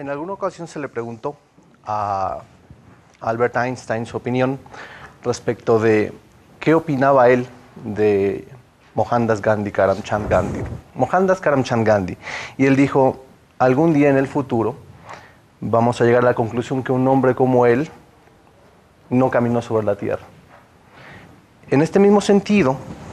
En alguna ocasión se le preguntó a Albert Einstein su opinión respecto de qué opinaba él de Mohandas Karamchand Gandhi. Y él dijo, algún día en el futuro vamos a llegar a la conclusión que un hombre como él no caminó sobre la tierra. En este mismo sentido,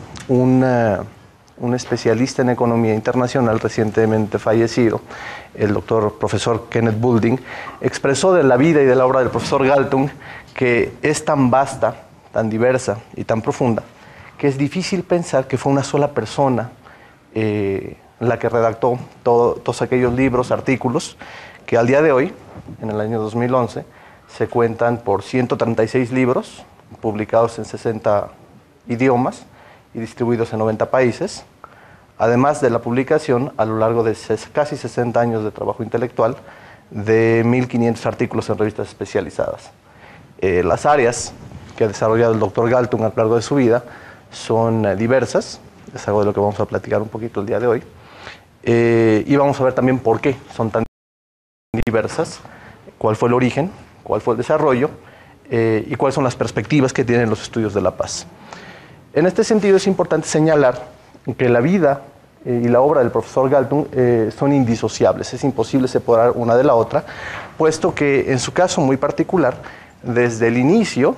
un especialista en economía internacional recientemente fallecido, el profesor Kenneth Boulding, expresó de la vida y de la obra del profesor Galtung que es tan vasta, tan diversa y tan profunda, que es difícil pensar que fue una sola persona la que redactó todos aquellos libros, artículos, que al día de hoy, en el año 2011, se cuentan por 136 libros, publicados en 60 idiomas y distribuidos en 90 países, además de la publicación a lo largo de casi 60 años de trabajo intelectual de 1.500 artículos en revistas especializadas. Las áreas que ha desarrollado el doctor Galtung a lo largo de su vida son diversas, es algo de lo que vamos a platicar un poquito el día de hoy, y vamos a ver también por qué son tan diversas, cuál fue el origen, cuál fue el desarrollo y cuáles son las perspectivas que tienen los estudios de la paz. En este sentido es importante señalar que la vida y la obra del profesor Galtung son indisociables, es imposible separar una de la otra, puesto que en su caso muy particular, desde el inicio,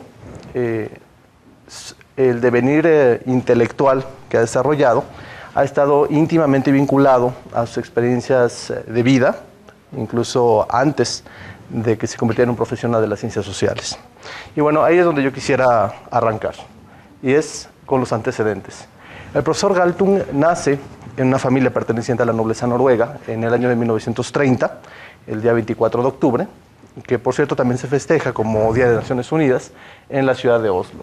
el devenir intelectual que ha desarrollado ha estado íntimamente vinculado a sus experiencias de vida, incluso antes de que se convirtiera en un profesional de las ciencias sociales. Y bueno, ahí es donde yo quisiera arrancar, y es con los antecedentes. El profesor Galtung nace en una familia perteneciente a la nobleza noruega en el año de 1930, el día 24 de octubre, que por cierto también se festeja como Día de Naciones Unidas en la ciudad de Oslo.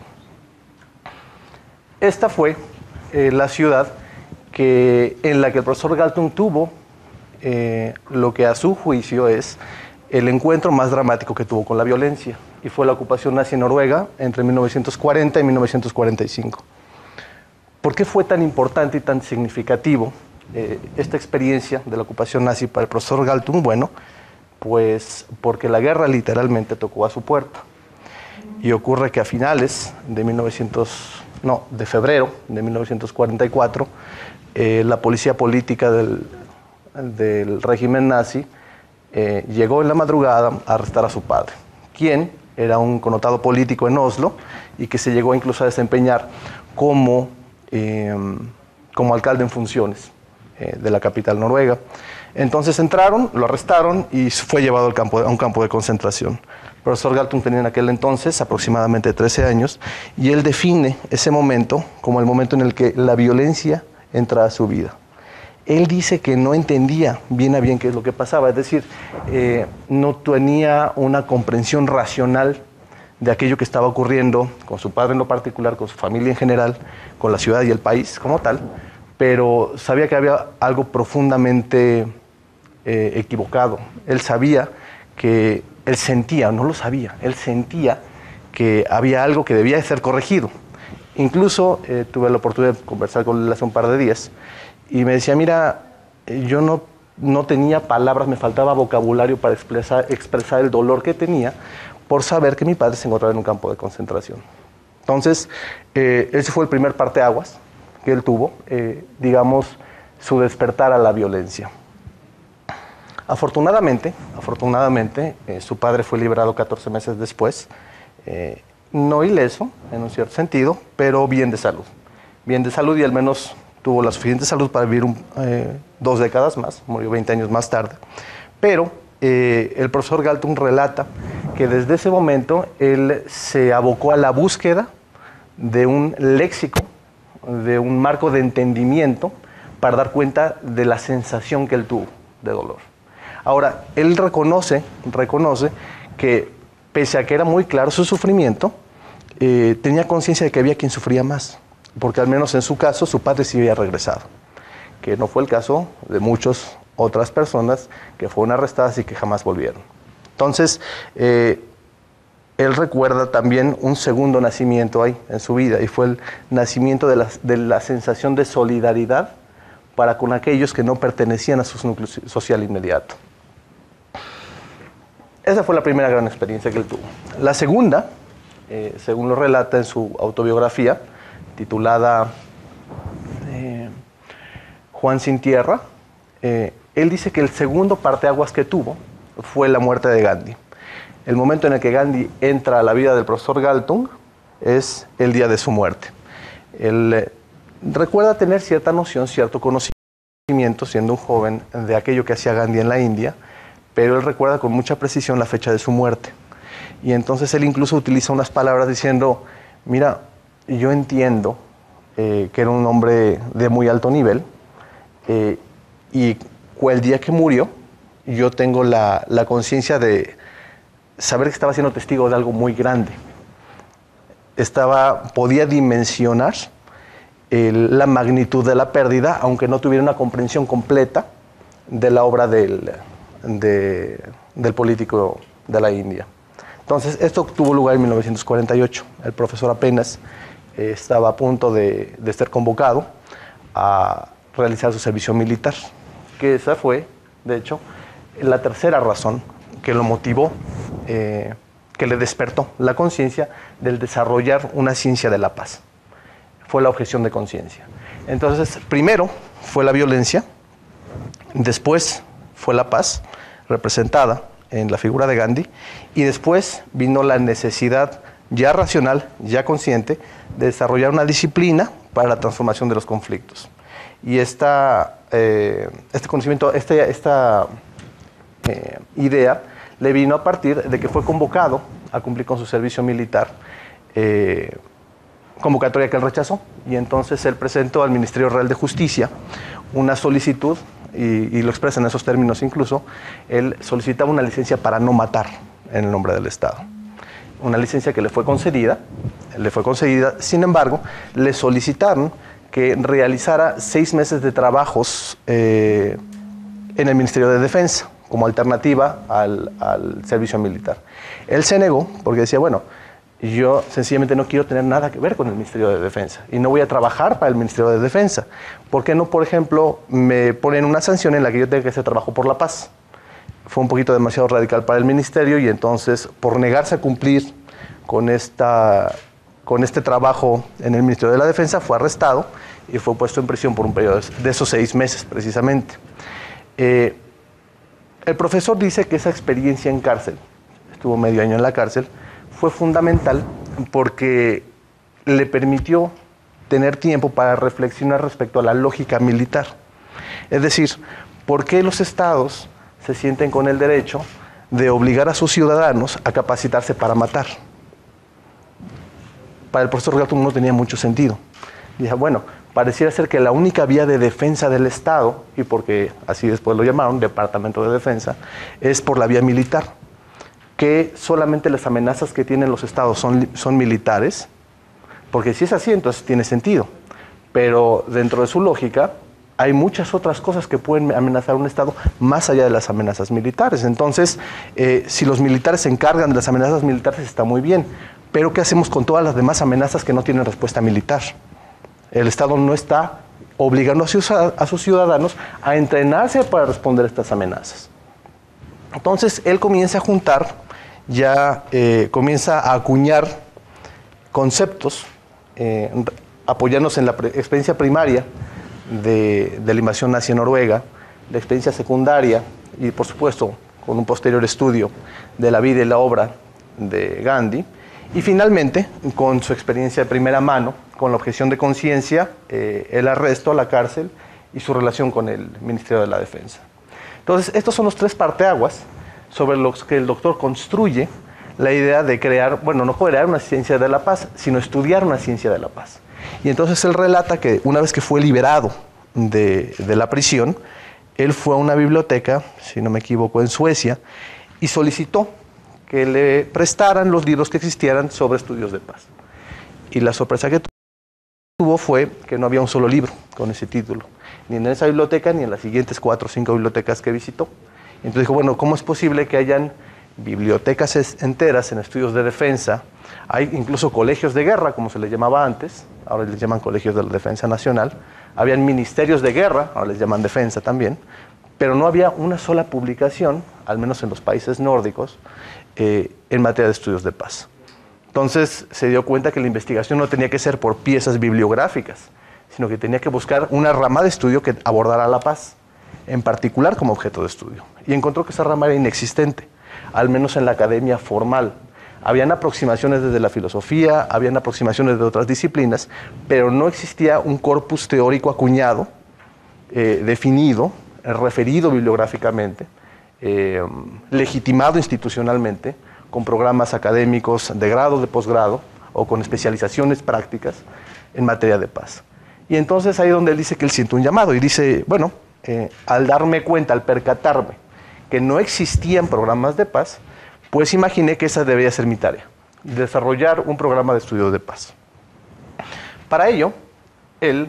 Esta fue la ciudad en la que el profesor Galtung tuvo lo que a su juicio es el encuentro más dramático que tuvo con la violencia, y fue la ocupación nazi en Noruega entre 1940 y 1945. ¿Por qué fue tan importante y tan significativo esta experiencia de la ocupación nazi para el profesor Galtung? Bueno, pues porque la guerra literalmente tocó a su puerta. Y ocurre que a finales de febrero de 1944, la policía política del régimen nazi llegó en la madrugada a arrestar a su padre, quien era un connotado político en Oslo y que se llegó incluso a desempeñar como alcalde en funciones de la capital noruega. Entonces entraron, lo arrestaron y fue llevado a un campo de concentración. El profesor Galtung tenía en aquel entonces aproximadamente 13 años y él define ese momento como el momento en el que la violencia entra a su vida. Él dice que no entendía bien a bien qué es lo que pasaba, es decir, no tenía una comprensión racional de aquello que estaba ocurriendo con su padre en lo particular, con su familia en general, con la ciudad y el país como tal, pero sabía que había algo profundamente equivocado. Él sabía que, él sentía, no lo sabía, él sentía que había algo que debía ser corregido. Incluso tuve la oportunidad de conversar con él hace un par de días y me decía, mira, yo no tenía palabras, me faltaba vocabulario para expresar el dolor que tenía por saber que mi padre se encontraba en un campo de concentración. Entonces, ese fue el primer parteaguas que él tuvo, digamos, su despertar a la violencia. Afortunadamente, su padre fue liberado 14 meses después, no ileso en un cierto sentido, pero bien de salud. Bien de salud y al menos tuvo la suficiente salud para vivir 2 décadas más, murió 20 años más tarde. Pero el profesor Galtung relata que desde ese momento él se abocó a la búsqueda de un léxico, de un marco de entendimiento para dar cuenta de la sensación que él tuvo de dolor. Ahora, él reconoce que pese a que era muy claro su sufrimiento, tenía conciencia de que había quien sufría más, porque al menos en su caso su padre sí había regresado, que no fue el caso de muchas otras personas que fueron arrestadas y que jamás volvieron. Entonces, él recuerda también un segundo nacimiento ahí en su vida, y fue el nacimiento de la sensación de solidaridad para con aquellos que no pertenecían a su núcleo social inmediato. Esa fue la primera gran experiencia que él tuvo. La segunda, según lo relata en su autobiografía, titulada Juan sin tierra, él dice que el segundo parteaguas que tuvo fue la muerte de Gandhi. El momento en el que Gandhi entra a la vida del profesor Galtung es el día de su muerte. Él recuerda tener cierta noción, cierto conocimiento, siendo un joven, de aquello que hacía Gandhi en la India, pero él recuerda con mucha precisión la fecha de su muerte. Y entonces él incluso utiliza unas palabras diciendo, mira, yo entiendo que era un hombre de muy alto nivel, y el día que murió, yo tengo la conciencia de saber que estaba siendo testigo de algo muy grande. Podía dimensionar la magnitud de la pérdida, aunque no tuviera una comprensión completa de la obra del político de la India. Entonces, esto tuvo lugar en 1948. El profesor apenas estaba a punto de ser convocado a realizar su servicio militar, que esa fue, de hecho, la tercera razón que lo motivó, que le despertó la conciencia del desarrollar una ciencia de la paz. Fue la objeción de conciencia. Entonces, primero fue la violencia, después fue la paz, representada en la figura de Gandhi, y después vino la necesidad ya racional, ya consciente, de desarrollar una disciplina para la transformación de los conflictos. Y este conocimiento, esta idea le vino a partir de que fue convocado a cumplir con su servicio militar, convocatoria que él rechazó, y entonces él presentó al Ministerio Real de Justicia una solicitud, y lo expresa en esos términos incluso. Él solicitaba una licencia para no matar en el nombre del Estado. Una licencia que le fue concedida, sin embargo, le solicitaron que realizara 6 meses de trabajos en el Ministerio de Defensa, como alternativa al servicio militar. Él se negó porque decía, bueno, yo sencillamente no quiero tener nada que ver con el Ministerio de Defensa y no voy a trabajar para el Ministerio de Defensa. ¿Por qué no, por ejemplo, me ponen una sanción en la que yo tenga que hacer trabajo por la paz? Fue un poquito demasiado radical para el ministerio, y entonces, por negarse a cumplir con este trabajo en el Ministerio de la Defensa, fue arrestado y fue puesto en prisión por un periodo de esos 6 meses precisamente. El profesor dice que esa experiencia en cárcel, estuvo medio año en la cárcel, fue fundamental porque le permitió tener tiempo para reflexionar respecto a la lógica militar. Es decir, ¿por qué los estados se sienten con el derecho de obligar a sus ciudadanos a capacitarse para matar? Para el profesor Galtung no tenía mucho sentido. Dije, bueno, pareciera ser que la única vía de defensa del Estado, y porque así después lo llamaron, Departamento de Defensa, es por la vía militar, que solamente las amenazas que tienen los estados son militares, porque si es así, entonces tiene sentido. Pero dentro de su lógica, hay muchas otras cosas que pueden amenazar a un estado más allá de las amenazas militares. Entonces, si los militares se encargan de las amenazas militares, está muy bien. Pero ¿qué hacemos con todas las demás amenazas que no tienen respuesta militar? El Estado no está obligando a sus ciudadanos a entrenarse para responder a estas amenazas. Entonces, él comienza a juntar, comienza a acuñar conceptos, apoyándose en la experiencia primaria de la invasión nazi en Noruega, la experiencia secundaria y, por supuesto, con un posterior estudio de la vida y la obra de Gandhi, y finalmente, con su experiencia de primera mano, con la objeción de conciencia, el arresto, la cárcel y su relación con el Ministerio de la Defensa. Entonces, estos son los 3 parteaguas sobre los que el doctor construye la idea de crear, bueno, no crear una ciencia de la paz, sino estudiar una ciencia de la paz. Y entonces él relata que una vez que fue liberado de la prisión, él fue a una biblioteca, si no me equivoco, en Suecia, y solicitó que le prestaran los libros que existieran sobre estudios de paz. Y la sorpresa que tuvo fue que no había un solo libro con ese título, ni en esa biblioteca ni en las siguientes 4 o 5 bibliotecas que visitó. Entonces dijo, bueno, ¿cómo es posible que hayan bibliotecas enteras en estudios de defensa? Hay incluso colegios de guerra, como se les llamaba antes, ahora les llaman colegios de la defensa nacional. Habían ministerios de guerra, ahora les llaman defensa también, pero no había una sola publicación, al menos en los países nórdicos, en materia de estudios de paz. Entonces se dio cuenta que la investigación no tenía que ser por piezas bibliográficas, sino que tenía que buscar una rama de estudio que abordara la paz, en particular como objeto de estudio. Y encontró que esa rama era inexistente, al menos en la academia formal. Habían aproximaciones desde la filosofía, habían aproximaciones de otras disciplinas, pero no existía un corpus teórico acuñado, definido, referido bibliográficamente, legitimado institucionalmente, con programas académicos de grado, de posgrado, o con especializaciones prácticas en materia de paz. Y entonces ahí es donde él dice que él siente un llamado, y dice, bueno, al darme cuenta, al percatarme que no existían programas de paz, pues imaginé que esa debería ser mi tarea, desarrollar un programa de estudio de paz. Para ello, él,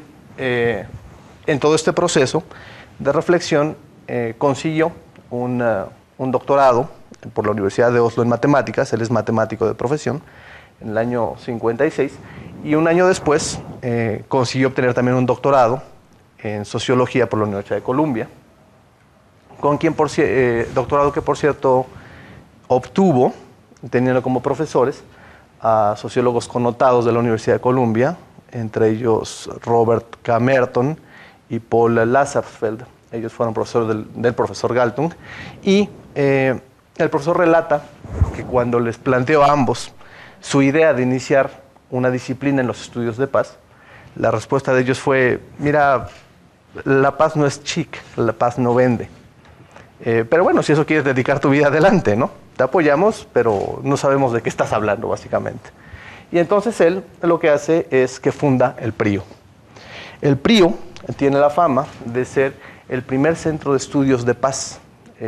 en todo este proceso de reflexión, consiguió un doctorado por la Universidad de Oslo en matemáticas. Él es matemático de profesión, en el año 56, y un año después consiguió obtener también un doctorado en sociología por la Universidad de Columbia, con quien doctorado que, por cierto, obtuvo, teniendo como profesores a sociólogos connotados de la Universidad de Columbia, entre ellos Robert K. Merton y Paul Lazarsfeld. Ellos fueron profesores del profesor Galtung, y el profesor relata que cuando les planteó a ambos su idea de iniciar una disciplina en los estudios de paz, la respuesta de ellos fue, mira, la paz no es chic, la paz no vende. Pero bueno, si eso quieres dedicar tu vida, adelante, ¿no? Te apoyamos, pero no sabemos de qué estás hablando, básicamente. Y entonces él lo que hace es que funda el PRIO. El PRIO tiene la fama de ser el primer centro de estudios de paz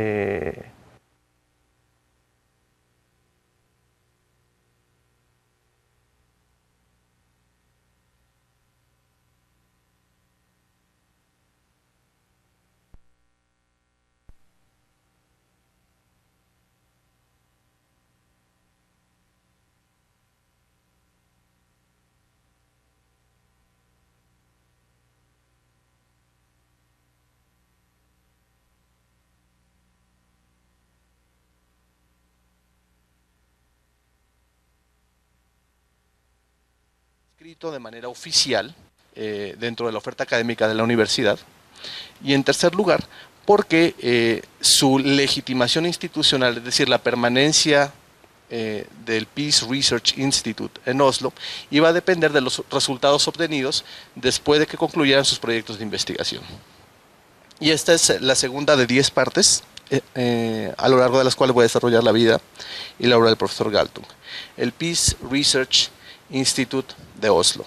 escrito de manera oficial dentro de la oferta académica de la universidad. Y en tercer lugar, porque su legitimación institucional, es decir, la permanencia del Peace Research Institute en Oslo, iba a depender de los resultados obtenidos después de que concluyeran sus proyectos de investigación. Y esta es la segunda de 10 partes a lo largo de las cuales voy a desarrollar la vida y la obra del profesor Galtung. El Peace Research Institute de Oslo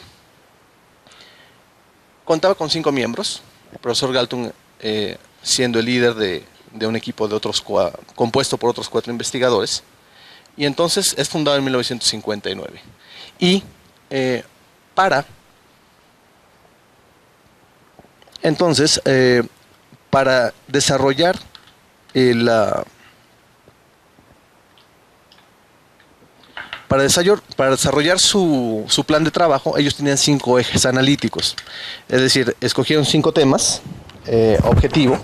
contaba con 5 miembros, el profesor Galtung siendo el líder de un equipo de compuesto por otros 4 investigadores, y entonces es fundado en 1959. Y para desarrollar para desarrollar su plan de trabajo, ellos tenían 5 ejes analíticos. Es decir, escogieron 5 temas, objetivo.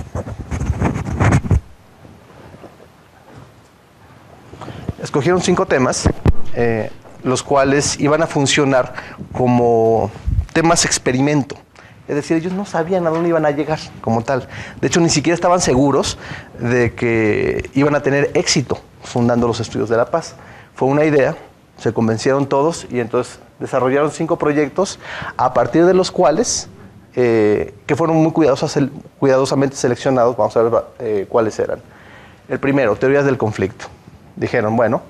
Escogieron 5 temas, los cuales iban a funcionar como temas experimento. Es decir, ellos no sabían a dónde iban a llegar como tal. De hecho, ni siquiera estaban seguros de que iban a tener éxito fundando los estudios de la paz. Fue una idea, se convencieron todos y entonces desarrollaron 5 proyectos a partir de los cuales, que fueron muy cuidadosamente seleccionados. Vamos a ver cuáles eran. El primero, teorías del conflicto. Dijeron, bueno,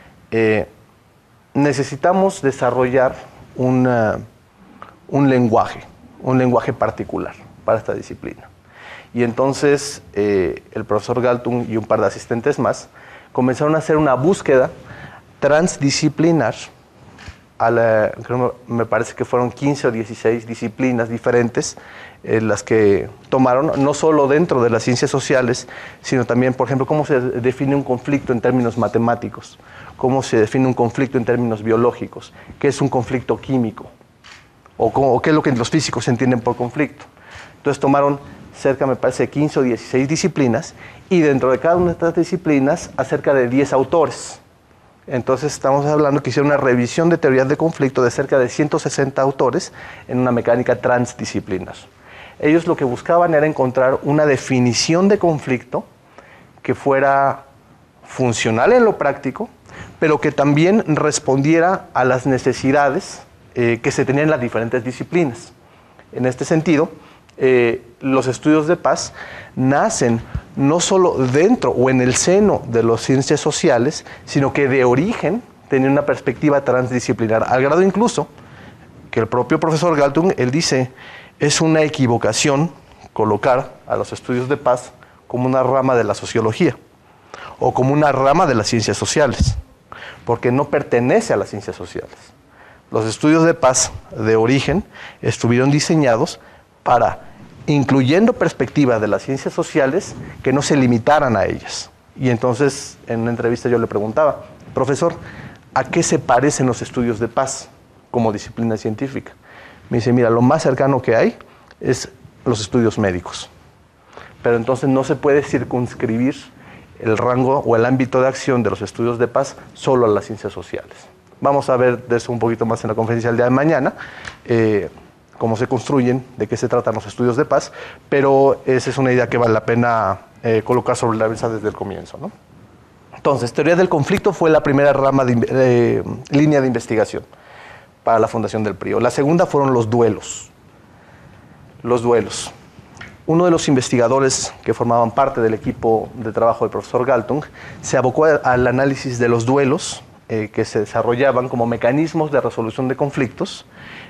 necesitamos desarrollar un lenguaje particular para esta disciplina. Y entonces el profesor Galtung y un par de asistentes más comenzaron a hacer una búsqueda transdisciplinar, me parece que fueron 15 o 16 disciplinas diferentes las que tomaron, no solo dentro de las ciencias sociales, sino también, por ejemplo, cómo se define un conflicto en términos matemáticos, cómo se define un conflicto en términos biológicos, qué es un conflicto químico, o qué es lo que los físicos entienden por conflicto. Entonces tomaron cerca, me parece, 15 o 16 disciplinas, y dentro de cada una de estas disciplinas, acerca de 10 autores. Entonces estamos hablando que hicieron una revisión de teorías de conflicto de cerca de 160 autores en una mecánica transdisciplinar. Ellos lo que buscaban era encontrar una definición de conflicto que fuera funcional en lo práctico, pero que también respondiera a las necesidades que se tenían en las diferentes disciplinas. En este sentido, los estudios de paz nacen no solo dentro o en el seno de las ciencias sociales, sino que de origen tenían una perspectiva transdisciplinar, al grado incluso que el propio profesor Galtung, él dice, es una equivocación colocar a los estudios de paz como una rama de la sociología o como una rama de las ciencias sociales, porque no pertenece a las ciencias sociales. Los estudios de paz de origen estuvieron diseñados para, incluyendo perspectivas de las ciencias sociales, que no se limitaran a ellas. Y entonces, en una entrevista yo le preguntaba, profesor, ¿a qué se parecen los estudios de paz como disciplina científica? Me dice, mira, lo más cercano que hay es los estudios médicos. Pero entonces no se puede circunscribir el rango o el ámbito de acción de los estudios de paz solo a las ciencias sociales. Vamos a ver de eso un poquito más en la conferencia del día de mañana, cómo se construyen, de qué se tratan los estudios de paz, pero esa es una idea que vale la pena colocar sobre la mesa desde el comienzo, ¿no? Entonces, teoría del conflicto fue la primera rama de línea de investigación para la fundación del PRIO. La segunda fueron los duelos. Los duelos. Uno de los investigadores que formaban parte del equipo de trabajo del profesor Galtung se abocó al análisis de los duelos que se desarrollaban como mecanismos de resolución de conflictos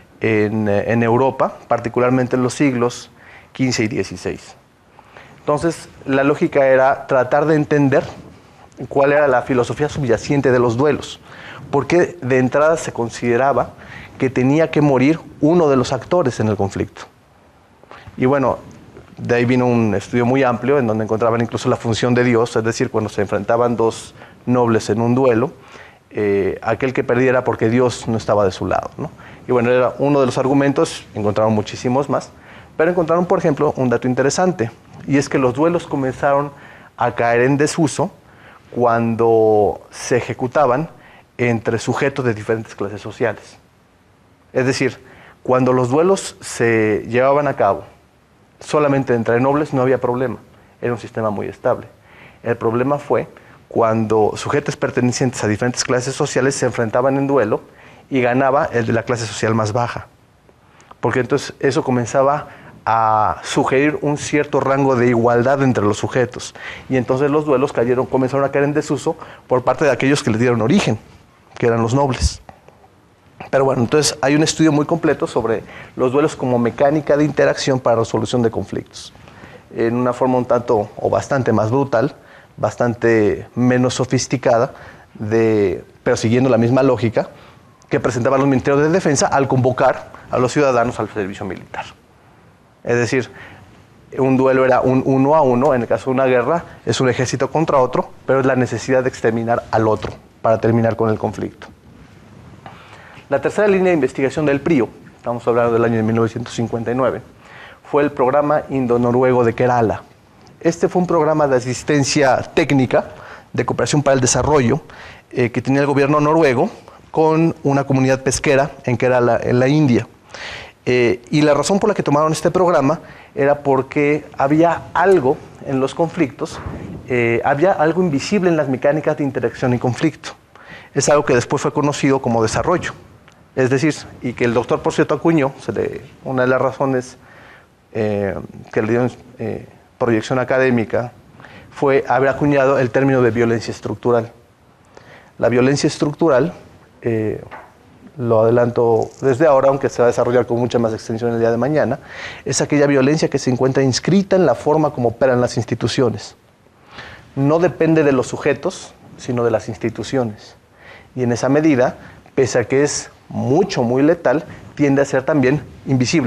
en Europa, particularmente en los siglos XV y XVI. Entonces, la lógica era tratar de entender cuál era la filosofía subyacente de los duelos, porque de entrada se consideraba que tenía que morir uno de los actores en el conflicto. Y bueno, de ahí vino un estudio muy amplio en donde encontraban incluso la función de Dios, es decir, cuando se enfrentaban dos nobles en un duelo, aquel que perdiera porque Dios no estaba de su lado, ¿no? Y bueno, era uno de los argumentos, encontraron muchísimos más, pero encontraron, por ejemplo, un dato interesante, y es que los duelos comenzaron a caer en desuso cuando se ejecutaban entre sujetos de diferentes clases sociales. Es decir, cuando los duelos se llevaban a cabo solamente entre nobles no había problema, era un sistema muy estable. El problema fue cuando sujetos pertenecientes a diferentes clases sociales se enfrentaban en duelo y ganaba el de la clase social más baja, porque entonces eso comenzaba a sugerir un cierto rango de igualdad entre los sujetos, y entonces los duelos comenzaron a caer en desuso por parte de aquellos que les dieron origen, que eran los nobles. Pero bueno, entonces hay un estudio muy completo sobre los duelos como mecánica de interacción para resolución de conflictos, en una forma un tanto o bastante más brutal, bastante menos sofisticada, pero siguiendo la misma lógica que presentaban los ministerios de defensa al convocar a los ciudadanos al servicio militar. Es decir, un duelo era un 1 a 1, en el caso de una guerra es un ejército contra otro, pero es la necesidad de exterminar al otro para terminar con el conflicto. La tercera línea de investigación del PRIO, estamos hablando del año de 1959, fue el programa Indo-Noruego de Kerala. Este fue un programa de asistencia técnica de cooperación para el desarrollo que tenía el gobierno noruego con una comunidad pesquera en Kerala, en la India. Y la razón por la que tomaron este programa era porque había algo en los conflictos, había algo invisible en las mecánicas de interacción y conflicto. Es algo que después fue conocido como desarrollo. Es decir, y que el doctor, por cierto, acuñó, una de las razones que le dieron proyección académica fue haber acuñado el término de violencia estructural. La violencia estructural, lo adelanto desde ahora, aunque se va a desarrollar con mucha más extensión el día de mañana, es aquella violencia que se encuentra inscrita en la forma como operan las instituciones. No depende de los sujetos, sino de las instituciones. Y en esa medida, pese a que es muy letal, tiende a ser también invisible.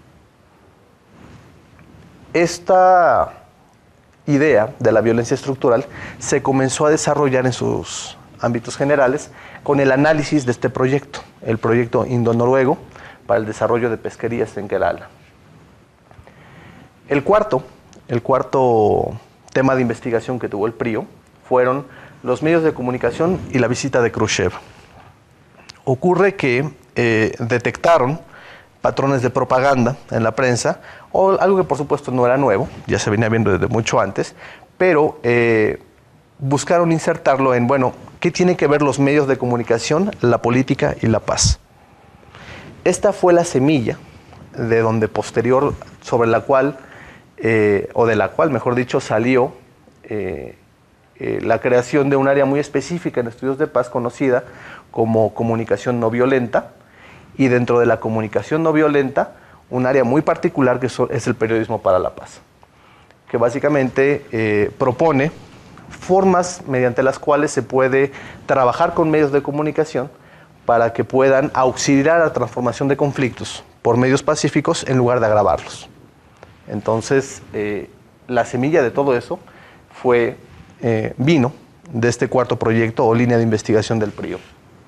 Esta idea de la violencia estructural se comenzó a desarrollar en sus ámbitos generales con el análisis de este proyecto, el proyecto Indo-Noruego para el desarrollo de pesquerías en Kerala. El cuarto el cuarto tema de investigación que tuvo el PRIO fueron los medios de comunicación y la visita de Khrushchev. Ocurre que detectaron patrones de propaganda en la prensa, o algo que por supuesto no era nuevo, ya se venía viendo desde mucho antes, pero buscaron insertarlo en, bueno, ¿qué tienen que ver los medios de comunicación, la política y la paz? Esta fue la semilla de donde sobre la cual, o de la cual, mejor dicho, salió la creación de un área muy específica en estudios de paz conocida como comunicación no violenta, y dentro de la comunicación no violenta, un área muy particular que es el periodismo para la paz, que básicamente propone formas mediante las cuales se puede trabajar con medios de comunicación para que puedan auxiliar a la transformación de conflictos por medios pacíficos en lugar de agravarlos. Entonces, la semilla de todo eso vino de este cuarto proyecto o línea de investigación del PRIO.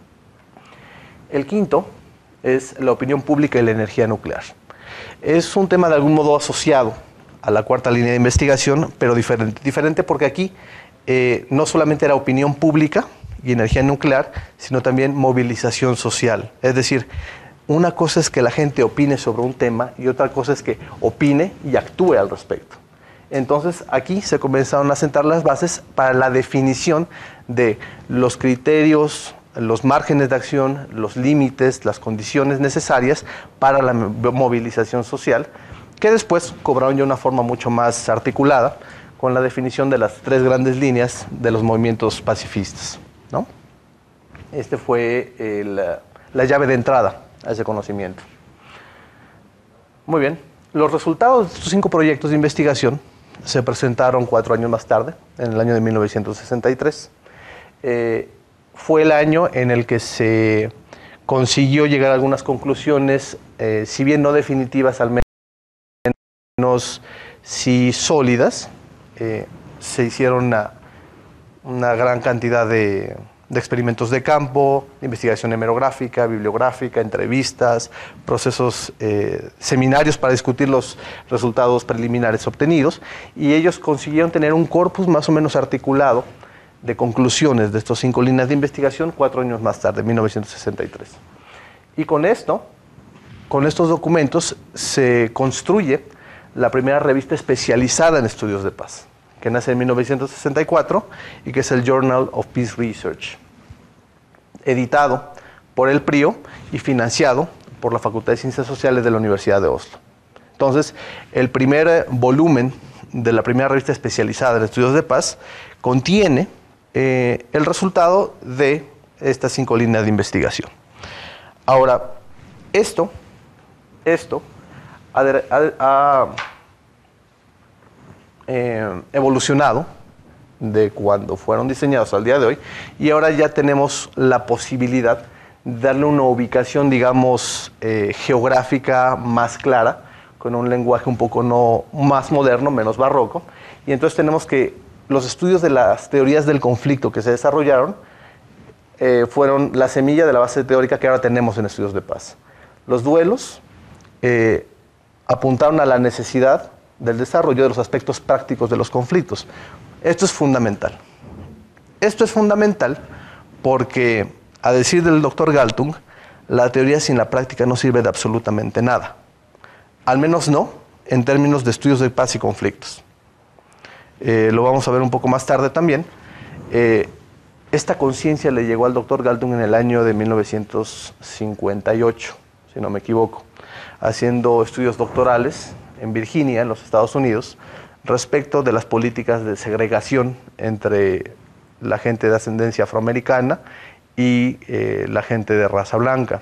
El quinto es la opinión pública y la energía nuclear. Es un tema de algún modo asociado a la cuarta línea de investigación, pero diferente. Diferente porque aquí no solamente era opinión pública y energía nuclear, sino también movilización social. Es decir, una cosa es que la gente opine sobre un tema y otra cosa es que opine y actúe al respecto. Entonces, aquí se comenzaron a sentar las bases para la definición de los criterios, los márgenes de acción, los límites, las condiciones necesarias para la movilización social, que después cobraron ya una forma mucho más articulada con la definición de las tres grandes líneas de los movimientos pacifistas, ¿no? Este fue la llave de entrada a ese conocimiento. Muy bien, los resultados de estos 5 proyectos de investigación se presentaron 4 años más tarde, en el año de 1963. Fue el año en el que se consiguió llegar a algunas conclusiones, si bien no definitivas, al menos sí sólidas. Se hicieron una gran cantidad de experimentos de campo, investigación hemerográfica, bibliográfica, entrevistas, procesos, seminarios para discutir los resultados preliminares obtenidos, y ellos consiguieron tener un corpus más o menos articulado de conclusiones de estos 5 líneas de investigación 4 años más tarde, 1963. Y con estos documentos se construye la primera revista especializada en estudios de paz, que nace en 1964 y que es el Journal of Peace Research, editado por el PRIO y financiado por la Facultad de Ciencias Sociales de la Universidad de Oslo. Entonces, el primer volumen de la primera revista especializada en estudios de paz contiene el resultado de estas 5 líneas de investigación. Ahora, esto ha evolucionado de cuando fueron diseñados al día de hoy, y ahora ya tenemos la posibilidad de darle una ubicación, digamos, geográfica más clara, con un lenguaje un poco más moderno, menos barroco, y entonces tenemos que los estudios de las teorías del conflicto que se desarrollaron fueron la semilla de la base teórica que ahora tenemos en estudios de paz. Los duelos apuntaron a la necesidad del desarrollo de los aspectos prácticos de los conflictos. Esto es fundamental. Esto es fundamental porque, a decir del doctor Galtung, la teoría sin la práctica no sirve de absolutamente nada. Al menos no en términos de estudios de paz y conflictos. Lo vamos a ver un poco más tarde también. Esta conciencia le llegó al doctor Galtung en el año de 1958, si no me equivoco, haciendo estudios doctorales en Virginia, en los Estados Unidos, respecto de las políticas de segregación entre la gente de ascendencia afroamericana y la gente de raza blanca.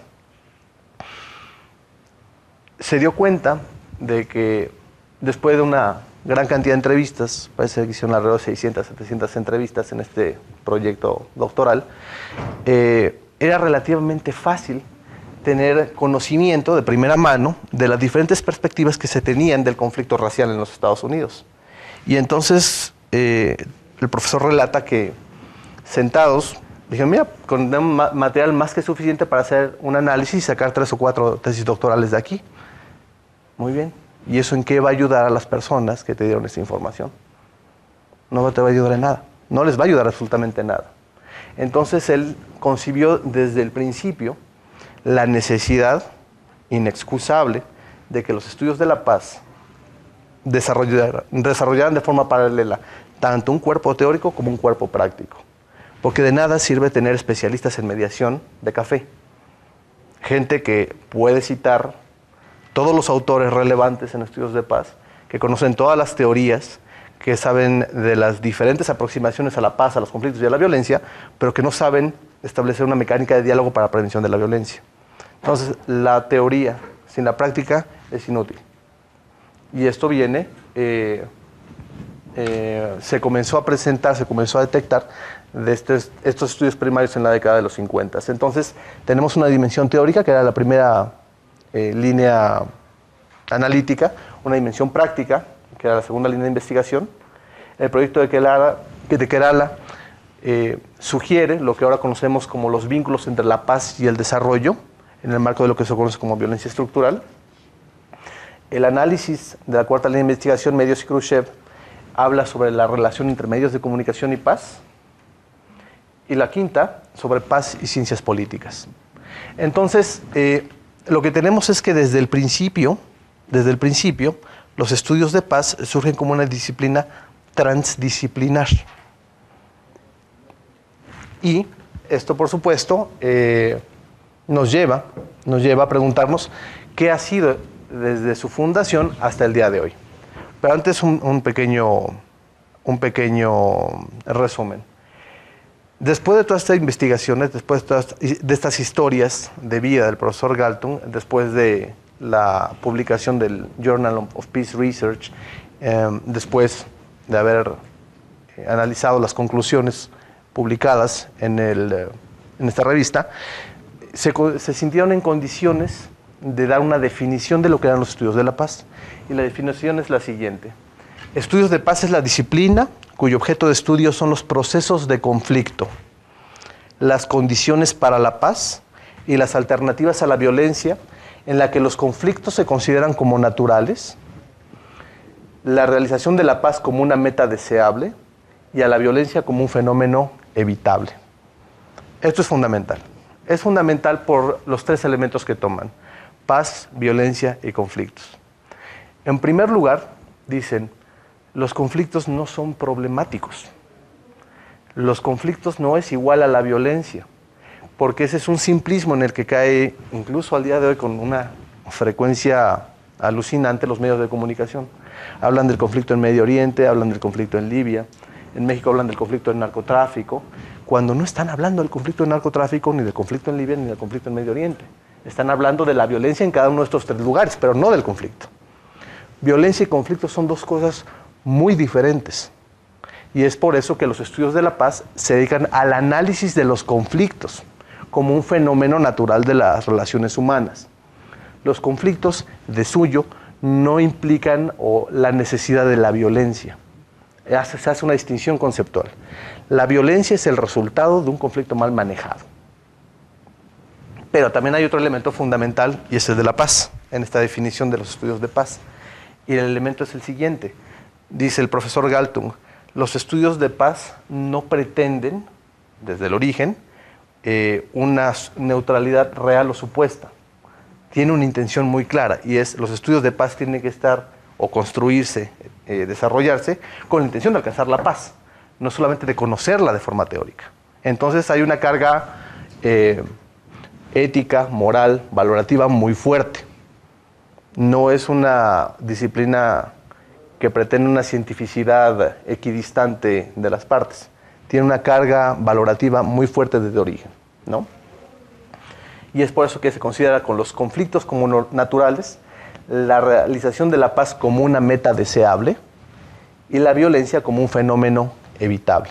Se dio cuenta de que después de una gran cantidad de entrevistas, parece que hicieron alrededor de 600, 700 entrevistas en este proyecto doctoral, era relativamente fácil tener conocimiento de primera mano de las diferentes perspectivas que se tenían del conflicto racial en los Estados Unidos. Y entonces el profesor relata que sentados, dijeron, mira, con material más que suficiente para hacer un análisis y sacar 3 o 4 tesis doctorales de aquí. Muy bien. ¿Y eso en qué va a ayudar a las personas que te dieron esa información? No te va a ayudar en nada. No les va a ayudar absolutamente en nada. Entonces él concibió desde el principio la necesidad inexcusable de que los estudios de la paz desarrollaran de forma paralela tanto un cuerpo teórico como un cuerpo práctico. Porque de nada sirve tener especialistas en mediación de café. Gente que puede citar todos los autores relevantes en estudios de paz, que conocen todas las teorías, que saben de las diferentes aproximaciones a la paz, a los conflictos y a la violencia, pero que no saben establecer una mecánica de diálogo para la prevención de la violencia. Entonces, la teoría sin la práctica es inútil. Y esto viene, se comenzó a presentar, se comenzó a detectar de estos estudios primarios en la década de los 50. Entonces, tenemos una dimensión teórica, que era la primera línea analítica, una dimensión práctica, que era la segunda línea de investigación. El proyecto de Kerala sugiere lo que ahora conocemos como los vínculos entre la paz y el desarrollo, en el marco de lo que se conoce como violencia estructural. El análisis de la cuarta línea de investigación, Medios y Khrushchev, habla sobre la relación entre medios de comunicación y paz. Y la quinta, sobre paz y ciencias políticas. Entonces, lo que tenemos es que desde el principio, los estudios de paz surgen como una disciplina transdisciplinar. Y esto, por supuesto, nos lleva a preguntarnos qué ha sido desde su fundación hasta el día de hoy. Pero antes un pequeño resumen. Después de todas estas investigaciones, después de estas historias de vida del profesor Galtung, después de la publicación del Journal of Peace Research, después de haber analizado las conclusiones publicadas en esta revista, se sintieron en condiciones de dar una definición de lo que eran los estudios de la paz. Y la definición es la siguiente. Estudios de paz es la disciplina cuyo objeto de estudio son los procesos de conflicto, las condiciones para la paz y las alternativas a la violencia, en la que los conflictos se consideran como naturales, la realización de la paz como una meta deseable y a la violencia como un fenómeno evitable. Esto es fundamental. Es fundamental por los tres elementos que toman: paz, violencia y conflictos. En primer lugar, dicen, los conflictos no son problemáticos. Los conflictos no es igual a la violencia, porque ese es un simplismo en el que cae, incluso al día de hoy, con una frecuencia alucinante los medios de comunicación. Hablan del conflicto en Medio Oriente, hablan del conflicto en Libia, en México hablan del conflicto en narcotráfico, cuando no están hablando del conflicto en narcotráfico, ni del conflicto en Libia, ni del conflicto en Medio Oriente. Están hablando de la violencia en cada uno de estos tres lugares, pero no del conflicto. Violencia y conflicto son dos cosas muy diferentes. Y es por eso que los estudios de la paz se dedican al análisis de los conflictos como un fenómeno natural de las relaciones humanas. Los conflictos de suyo no implican la necesidad de la violencia. Se hace una distinción conceptual. La violencia es el resultado de un conflicto mal manejado. Pero también hay otro elemento fundamental, y es el de la paz, en esta definición de los estudios de paz. Y el elemento es el siguiente. Dice el profesor Galtung, los estudios de paz no pretenden, desde el origen, una neutralidad real o supuesta. Tiene una intención muy clara, y es los estudios de paz tienen que estar o construirse, desarrollarse con la intención de alcanzar la paz, no solamente de conocerla de forma teórica. Entonces hay una carga ética, moral, valorativa muy fuerte. No es una disciplina que pretende una cientificidad equidistante de las partes. Tiene una carga valorativa muy fuerte desde origen, ¿no? Y es por eso que se considera con los conflictos como naturales, la realización de la paz como una meta deseable y la violencia como un fenómeno evitable.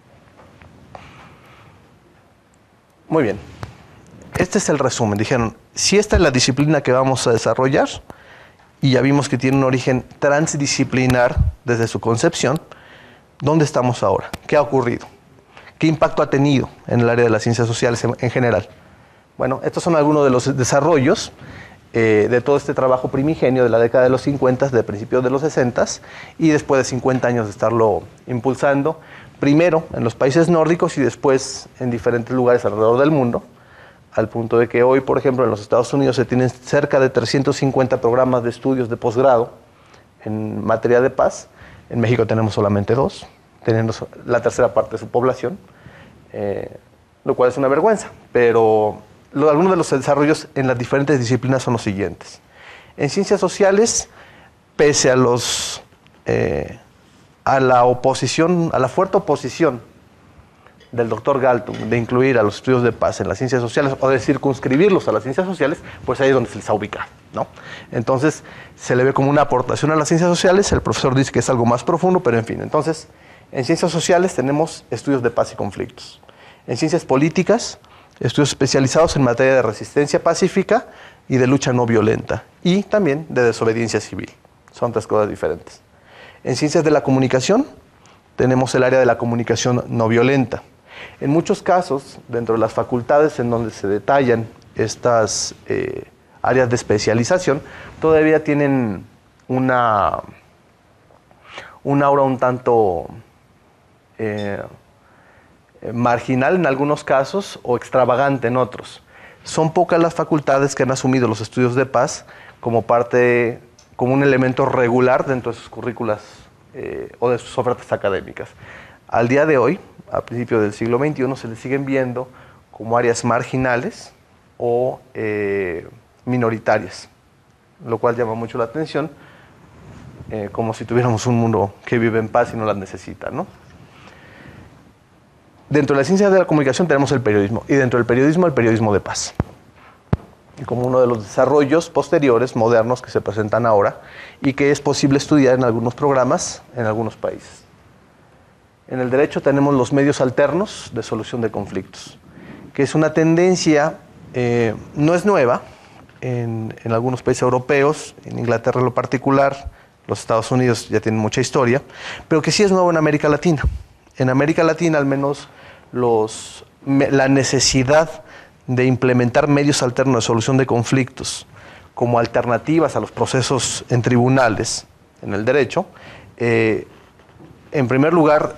Muy bien. Este es el resumen. Dijeron, si esta es la disciplina que vamos a desarrollar, y ya vimos que tiene un origen transdisciplinar desde su concepción, ¿dónde estamos ahora? ¿Qué ha ocurrido? ¿Qué impacto ha tenido en el área de las ciencias sociales en general? Bueno, estos son algunos de los desarrollos. de todo este trabajo primigenio de la década de los 50, de principios de los 60 y después de 50 años de estarlo impulsando, primero en los países nórdicos y después en diferentes lugares alrededor del mundo, al punto de que hoy, por ejemplo, en los Estados Unidos se tienen cerca de 350 programas de estudios de posgrado en materia de paz. En México tenemos solamente 2, teniendo la tercera parte de su población, lo cual es una vergüenza, pero algunos de los desarrollos en las diferentes disciplinas son los siguientes. En ciencias sociales, pese a la oposición, a la fuerte oposición del doctor Galtung de incluir a los estudios de paz en las ciencias sociales o de circunscribirlos a las ciencias sociales, pues ahí es donde se les ha ubicado, ¿no? Entonces se le ve como una aportación a las ciencias sociales, el profesor dice que es algo más profundo, pero en fin, entonces en ciencias sociales tenemos estudios de paz y conflictos. En ciencias políticas, estudios especializados en materia de resistencia pacífica y de lucha no violenta, y también de desobediencia civil. Son 3 cosas diferentes. En ciencias de la comunicación, tenemos el área de la comunicación no violenta. En muchos casos, dentro de las facultades en donde se detallan estas áreas de especialización, todavía tienen un aura un tanto marginal en algunos casos o extravagante en otros. Son pocas las facultades que han asumido los estudios de paz como un elemento regular dentro de sus currículas o de sus ofertas académicas. Al día de hoy, a principios del siglo XXI, se les siguen viendo como áreas marginales o minoritarias, lo cual llama mucho la atención, como si tuviéramos un mundo que vive en paz y no las necesita, ¿no? Dentro de la ciencia de la comunicación tenemos el periodismo, y dentro del periodismo, el periodismo de paz, como uno de los desarrollos posteriores, modernos, que se presentan ahora y que es posible estudiar en algunos programas en algunos países. En el derecho tenemos los medios alternos de solución de conflictos, que es una tendencia, no es nueva, en algunos países europeos, en Inglaterra en lo particular, los Estados Unidos ya tienen mucha historia, pero que sí es nuevo en América Latina. En América Latina, al menos, la necesidad de implementar medios alternos de solución de conflictos como alternativas a los procesos en tribunales, en el derecho, en primer lugar,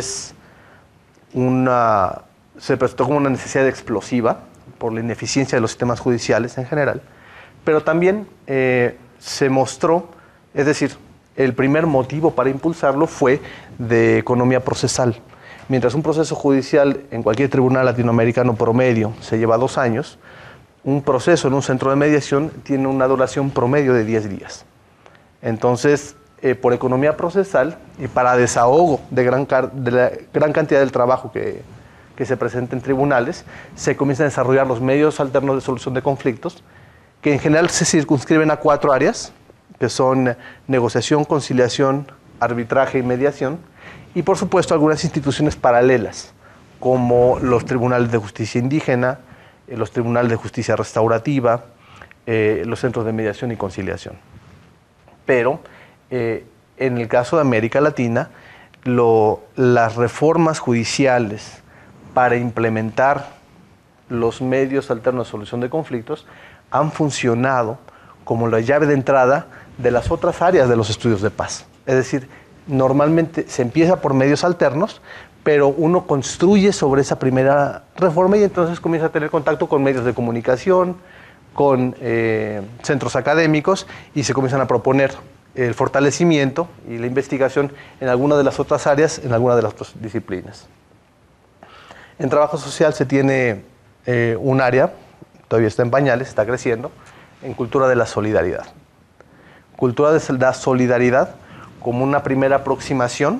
se presentó como una necesidad explosiva por la ineficiencia de los sistemas judiciales en general, pero también se mostró, es decir, el primer motivo para impulsarlo fue de economía procesal. Mientras un proceso judicial en cualquier tribunal latinoamericano promedio se lleva 2 años, un proceso en un centro de mediación tiene una duración promedio de 10 días. Entonces, por economía procesal y para desahogo de la gran cantidad del trabajo que se presenta en tribunales, se comienzan a desarrollar los medios alternos de solución de conflictos, que en general se circunscriben a 4 áreas, que son negociación, conciliación, arbitraje y mediación, y por supuesto algunas instituciones paralelas, como los tribunales de justicia indígena, los tribunales de justicia restaurativa, los centros de mediación y conciliación. Pero en el caso de América Latina, las reformas judiciales para implementar los medios alternos de solución de conflictos han funcionado como la llave de entrada de las otras áreas de los estudios de paz. Es decir, normalmente se empieza por medios alternos, pero uno construye sobre esa primera reforma y entonces comienza a tener contacto con medios de comunicación, con centros académicos, y se comienzan a proponer el fortalecimiento y la investigación en alguna de las otras áreas, en alguna de las otras disciplinas. En trabajo social se tiene un área, todavía está en pañales, está creciendo, en cultura de la solidaridad. Cultura de la solidaridad como una primera aproximación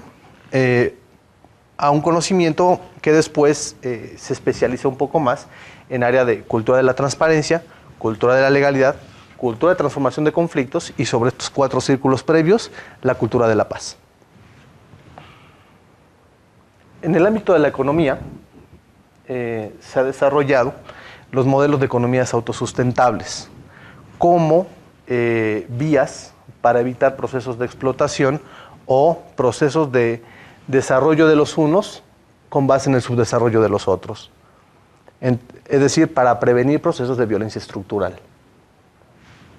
a un conocimiento que después se especializa un poco más en área de cultura de la transparencia, cultura de la legalidad, cultura de transformación de conflictos y sobre estos 4 círculos previos, la cultura de la paz. En el ámbito de la economía se ha desarrollado los modelos de economías autosustentables como vías para evitar procesos de explotación o procesos de desarrollo de los unos con base en el subdesarrollo de los otros. Es decir, para prevenir procesos de violencia estructural.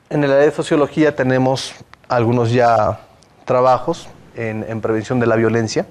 En el área de sociología tenemos algunos ya trabajos en prevención de la violencia.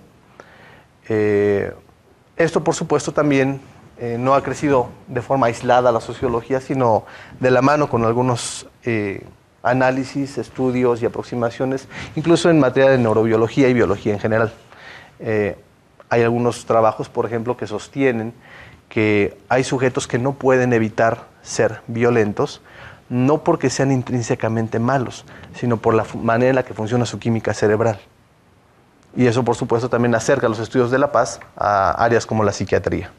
Esto, por supuesto, también no ha crecido de forma aislada la sociología, sino de la mano con algunos análisis, estudios y aproximaciones, incluso en materia de neurobiología y biología en general. Hay algunos trabajos, por ejemplo, que sostienen que hay sujetos que no pueden evitar ser violentos, no porque sean intrínsecamente malos, sino por la manera en la que funciona su química cerebral. Y eso, por supuesto, también acerca los estudios de la paz a áreas como la psiquiatría.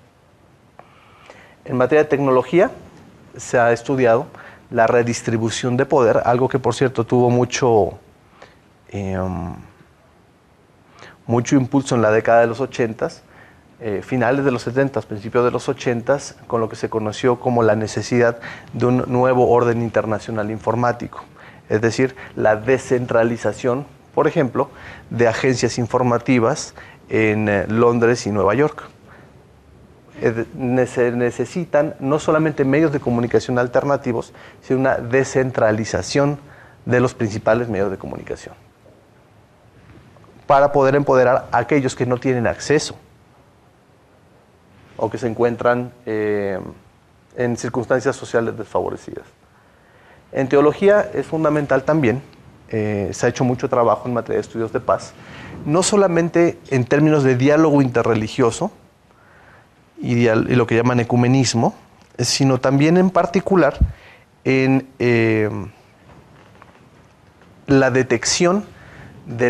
En materia de tecnología, se ha estudiado la redistribución de poder, algo que, por cierto, tuvo mucho impulso en la década de los 80s, finales de los 70s, principios de los 80s, con lo que se conoció como la necesidad de un nuevo orden internacional informático, es decir, la descentralización, por ejemplo, de agencias informativas en Londres y Nueva York. Se necesitan no solamente medios de comunicación alternativos, sino una descentralización de los principales medios de comunicación para poder empoderar a aquellos que no tienen acceso o que se encuentran en circunstancias sociales desfavorecidas. En teología es fundamental también, se ha hecho mucho trabajo en materia de estudios de paz, no solamente en términos de diálogo interreligioso y lo que llaman ecumenismo, sino también en particular en la detección de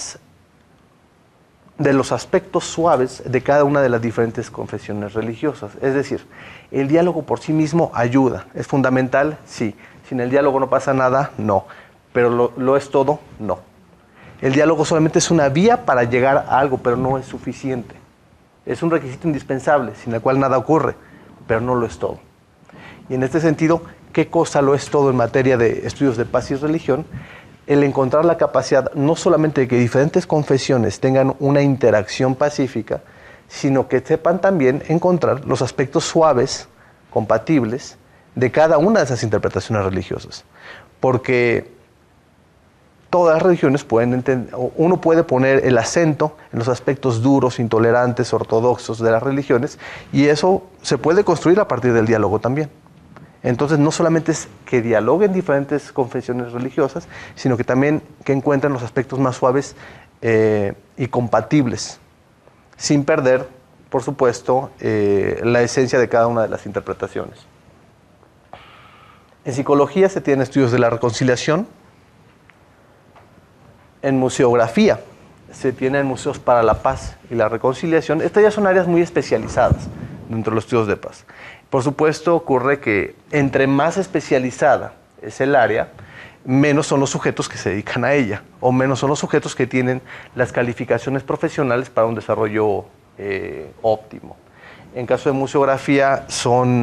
los aspectos suaves de cada una de las diferentes confesiones religiosas. Es decir, el diálogo por sí mismo ayuda, es fundamental, sí. Sin el diálogo no pasa nada, no. Pero lo es todo, no. El diálogo solamente es una vía para llegar a algo, pero no es suficiente. Es un requisito indispensable, sin el cual nada ocurre, pero no lo es todo. Y en este sentido, ¿qué cosa lo es todo en materia de estudios de paz y religión? El encontrar la capacidad no solamente de que diferentes confesiones tengan una interacción pacífica, sino que sepan también encontrar los aspectos suaves, compatibles, de cada una de esas interpretaciones religiosas. Porque todas las religiones pueden entender, uno puede poner el acento en los aspectos duros, intolerantes, ortodoxos de las religiones, y eso se puede construir a partir del diálogo también. Entonces no solamente es que dialoguen diferentes confesiones religiosas, sino que también que encuentren los aspectos más suaves y compatibles, sin perder, por supuesto, la esencia de cada una de las interpretaciones. En psicología se tienen estudios de la reconciliación. En museografía se tienen museos para la paz y la reconciliación. Estas ya son áreas muy especializadas dentro de los estudios de paz. Por supuesto, ocurre que entre más especializada es el área, menos son los sujetos que se dedican a ella, o menos son los sujetos que tienen las calificaciones profesionales para un desarrollo óptimo. En caso de museografía, son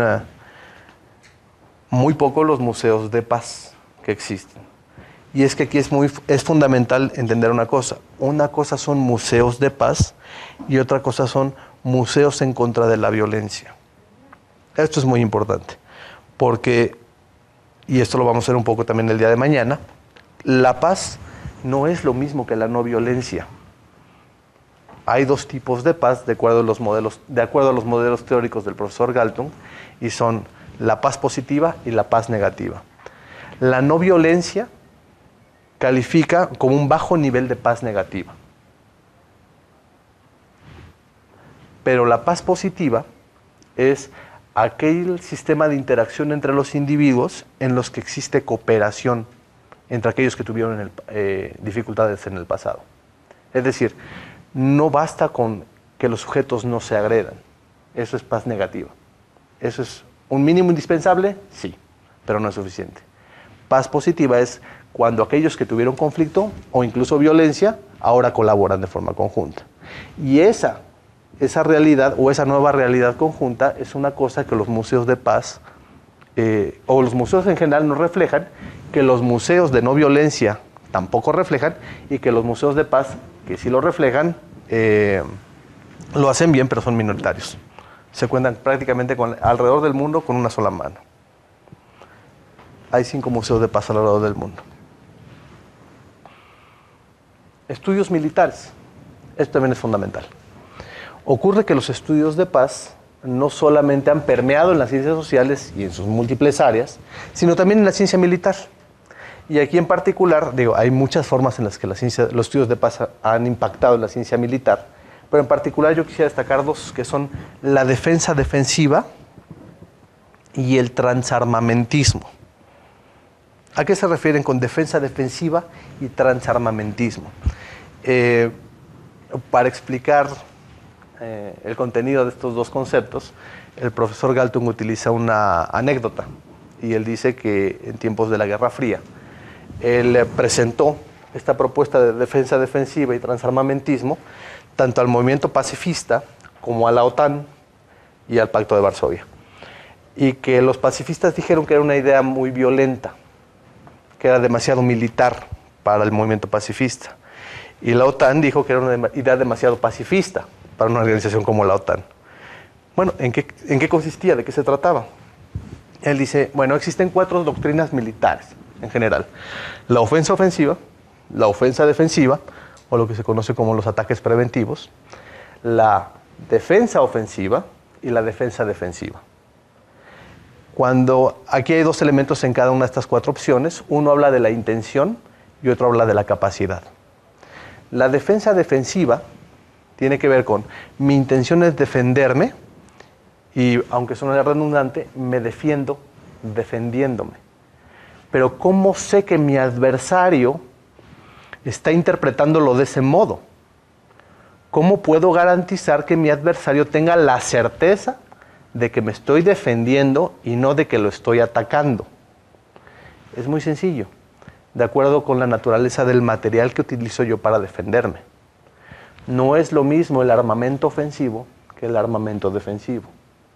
muy pocos los museos de paz que existen. Y es que aquí es fundamental entender una cosa. Una cosa son museos de paz y otra cosa son museos en contra de la violencia. Esto es muy importante, porque, y esto lo vamos a hacer un poco también el día de mañana, la paz no es lo mismo que la no violencia. Hay dos tipos de paz de acuerdo a los modelos teóricos del profesor Galtung, y son la paz positiva y la paz negativa. La no violencia califica como un bajo nivel de paz negativa. Pero la paz positiva es aquel sistema de interacción entre los individuos en los que existe cooperación entre aquellos que tuvieron dificultades en el pasado. Es decir, no basta con que los sujetos no se agredan. Eso es paz negativa. ¿Eso es un mínimo indispensable? Sí, pero no es suficiente. Paz positiva es cuando aquellos que tuvieron conflicto o incluso violencia ahora colaboran de forma conjunta. Y esa realidad o esa nueva realidad conjunta es una cosa que los museos de paz o los museos en general no reflejan, que los museos de no violencia tampoco reflejan, y que los museos de paz que sí lo reflejan lo hacen bien, pero son minoritarios. Se cuentan prácticamente alrededor del mundo con una sola mano. hay 5 museos de paz alrededor del mundo. Estudios militares. Esto también es fundamental. Ocurre que los estudios de paz no solamente han permeado en las ciencias sociales y en sus múltiples áreas, sino también en la ciencia militar. Y aquí en particular, hay muchas formas en las que los estudios de paz han impactado en la ciencia militar, pero en particular yo quisiera destacar 2, que son la defensa defensiva y el transarmamentismo. ¿A qué se refieren con defensa defensiva y transarmamentismo? Para explicar el contenido de estos 2 conceptos, el profesor Galtung utiliza una anécdota y él dice que en tiempos de la Guerra Fría, él presentó esta propuesta de defensa defensiva y transarmamentismo tanto al movimiento pacifista como a la OTAN y al Pacto de Varsovia. Y que los pacifistas dijeron que era una idea muy violenta, que era demasiado militar para el movimiento pacifista. Y la OTAN dijo que era una idea demasiado pacifista para una organización como la OTAN. Bueno, ¿en qué consistía? ¿De qué se trataba? Él dice, bueno, existen 4 doctrinas militares en general. La ofensa ofensiva, la ofensa defensiva, o lo que se conoce como los ataques preventivos, la defensa ofensiva y la defensa defensiva. Cuando aquí hay 2 elementos en cada una de estas 4 opciones, uno habla de la intención y otro habla de la capacidad. La defensa defensiva tiene que ver con mi intención es defenderme y, aunque suene redundante, me defiendo defendiéndome. Pero ¿cómo sé que mi adversario está interpretándolo de ese modo? ¿Cómo puedo garantizar que mi adversario tenga la certeza de que me estoy defendiendo y no de que lo estoy atacando? Es muy sencillo, de acuerdo con la naturaleza del material que utilizo yo para defenderme. No es lo mismo el armamento ofensivo que el armamento defensivo.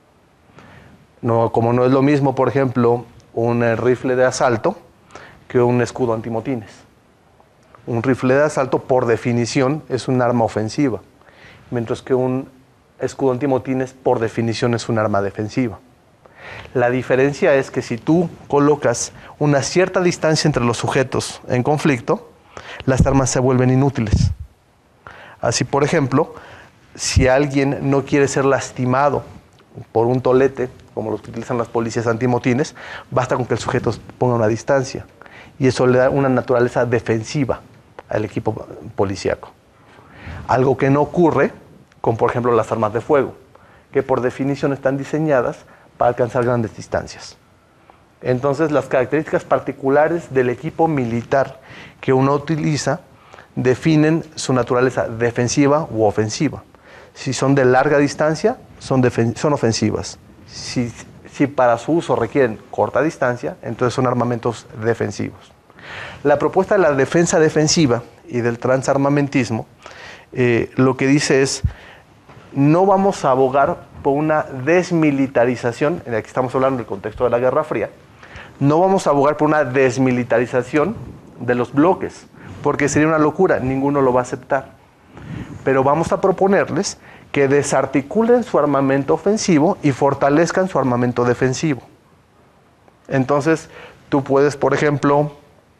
Como no es lo mismo, por ejemplo, un rifle de asalto que un escudo antimotines. Un rifle de asalto, por definición, es un arma ofensiva, mientras que un escudo antimotines, por definición, es un arma defensiva. La diferencia es que si tú colocas una cierta distancia entre los sujetos en conflicto, las armas se vuelven inútiles. Así, por ejemplo, si alguien no quiere ser lastimado por un tolete, como los que utilizan las policías antimotines, basta con que el sujeto ponga una distancia. Y eso le da una naturaleza defensiva al equipo policíaco. Algo que no ocurre con, por ejemplo, las armas de fuego, que por definición están diseñadas para alcanzar grandes distancias. Entonces, las características particulares del equipo militar que uno utiliza definen su naturaleza defensiva u ofensiva. Si son de larga distancia, son ofensivas. Si para su uso requieren corta distancia, entonces son armamentos defensivos. La propuesta de la defensa defensiva y del transarmamentismo lo que dice es, no vamos a abogar por una desmilitarización, aquí estamos hablando del contexto de la Guerra Fría, no vamos a abogar por una desmilitarización de los bloques, porque sería una locura, ninguno lo va a aceptar. Pero vamos a proponerles que desarticulen su armamento ofensivo y fortalezcan su armamento defensivo. Entonces, tú puedes, por ejemplo,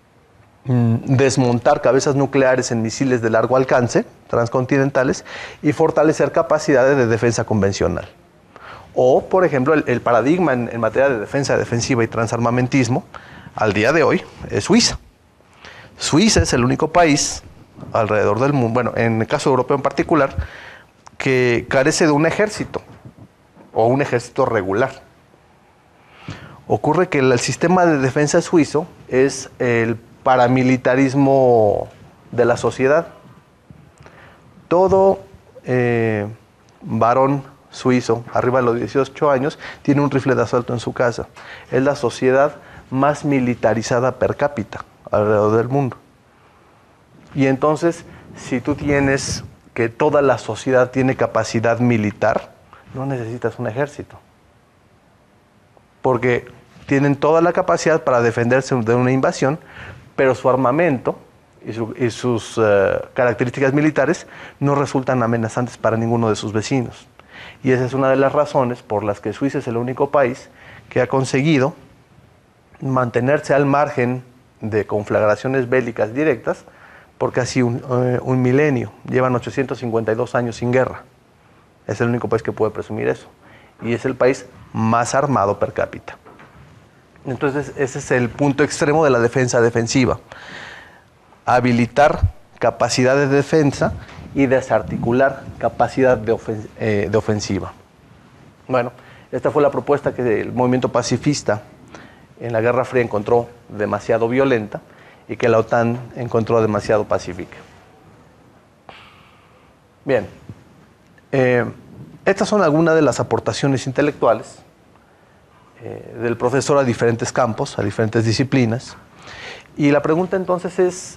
desmontar cabezas nucleares en misiles de largo alcance, transcontinentales, y fortalecer capacidades de defensa convencional. O, por ejemplo, el paradigma en materia de defensa defensiva y transarmamentismo, al día de hoy, es Suiza. Suiza es el único país alrededor del mundo, bueno, en el caso europeo en particular, que carece de un ejército, o un ejército regular. Ocurre que el sistema de defensa suizo es el paramilitarismo de la sociedad. Todo varón suizo, arriba de los 18 años, tiene un rifle de asalto en su casa. Es la sociedad más militarizada per cápita alrededor del mundo. Y entonces, si tú tienes que toda la sociedad tiene capacidad militar, no necesitas un ejército. Porque tienen toda la capacidad para defenderse de una invasión, pero su armamento y sus características militares no resultan amenazantes para ninguno de sus vecinos. Y esa es una de las razones por las que Suiza es el único país que ha conseguido mantenerse al margen de conflagraciones bélicas directas por casi un milenio. Llevan 852 años sin guerra. Es el único país que puede presumir eso. Y es el país más armado per cápita. Entonces, ese es el punto extremo de la defensa defensiva. Habilitar capacidad de defensa y desarticular capacidad de ofensiva. Bueno, esta fue la propuesta que el movimiento pacifista en la Guerra Fría encontró demasiado violenta y que la OTAN encontró demasiado pacífica. Bien, estas son algunas de las aportaciones intelectuales del profesor a diferentes campos, a diferentes disciplinas. Y la pregunta entonces es,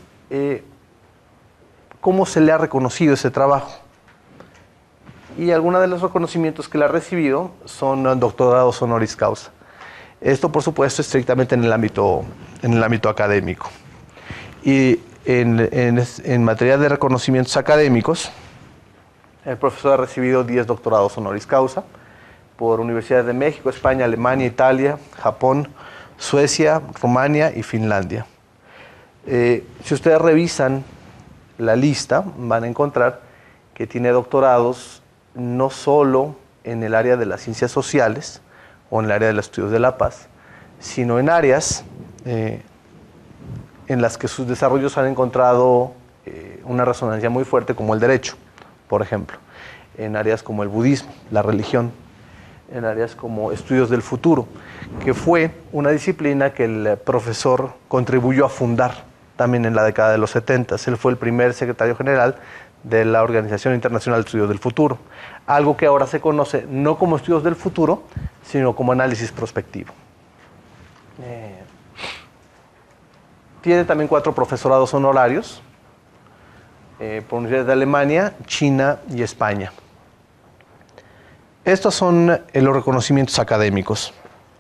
¿cómo se le ha reconocido ese trabajo? Y algunos de los reconocimientos que le ha recibido son doctorados honoris causa. Esto, por supuesto, estrictamente en el ámbito académico. Y en materia de reconocimientos académicos, el profesor ha recibido 10 doctorados honoris causa por Universidades de México, España, Alemania, Italia, Japón, Suecia, Rumania y Finlandia. Si ustedes revisan la lista, van a encontrar que tiene doctorados no solo en el área de las ciencias sociales o en el área de los estudios de la paz, sino en áreas en las que sus desarrollos han encontrado una resonancia muy fuerte, como el derecho, por ejemplo, en áreas como el budismo, la religión, en áreas como estudios del futuro, que fue una disciplina que el profesor contribuyó a fundar también en la década de los 70. Él fue el primer secretario general de la Organización Internacional de Estudios del Futuro, algo que ahora se conoce no como estudios del futuro, sino como análisis prospectivo. Tiene también 4 profesorados honorarios por universidades de Alemania, China y España. Estos son los reconocimientos académicos.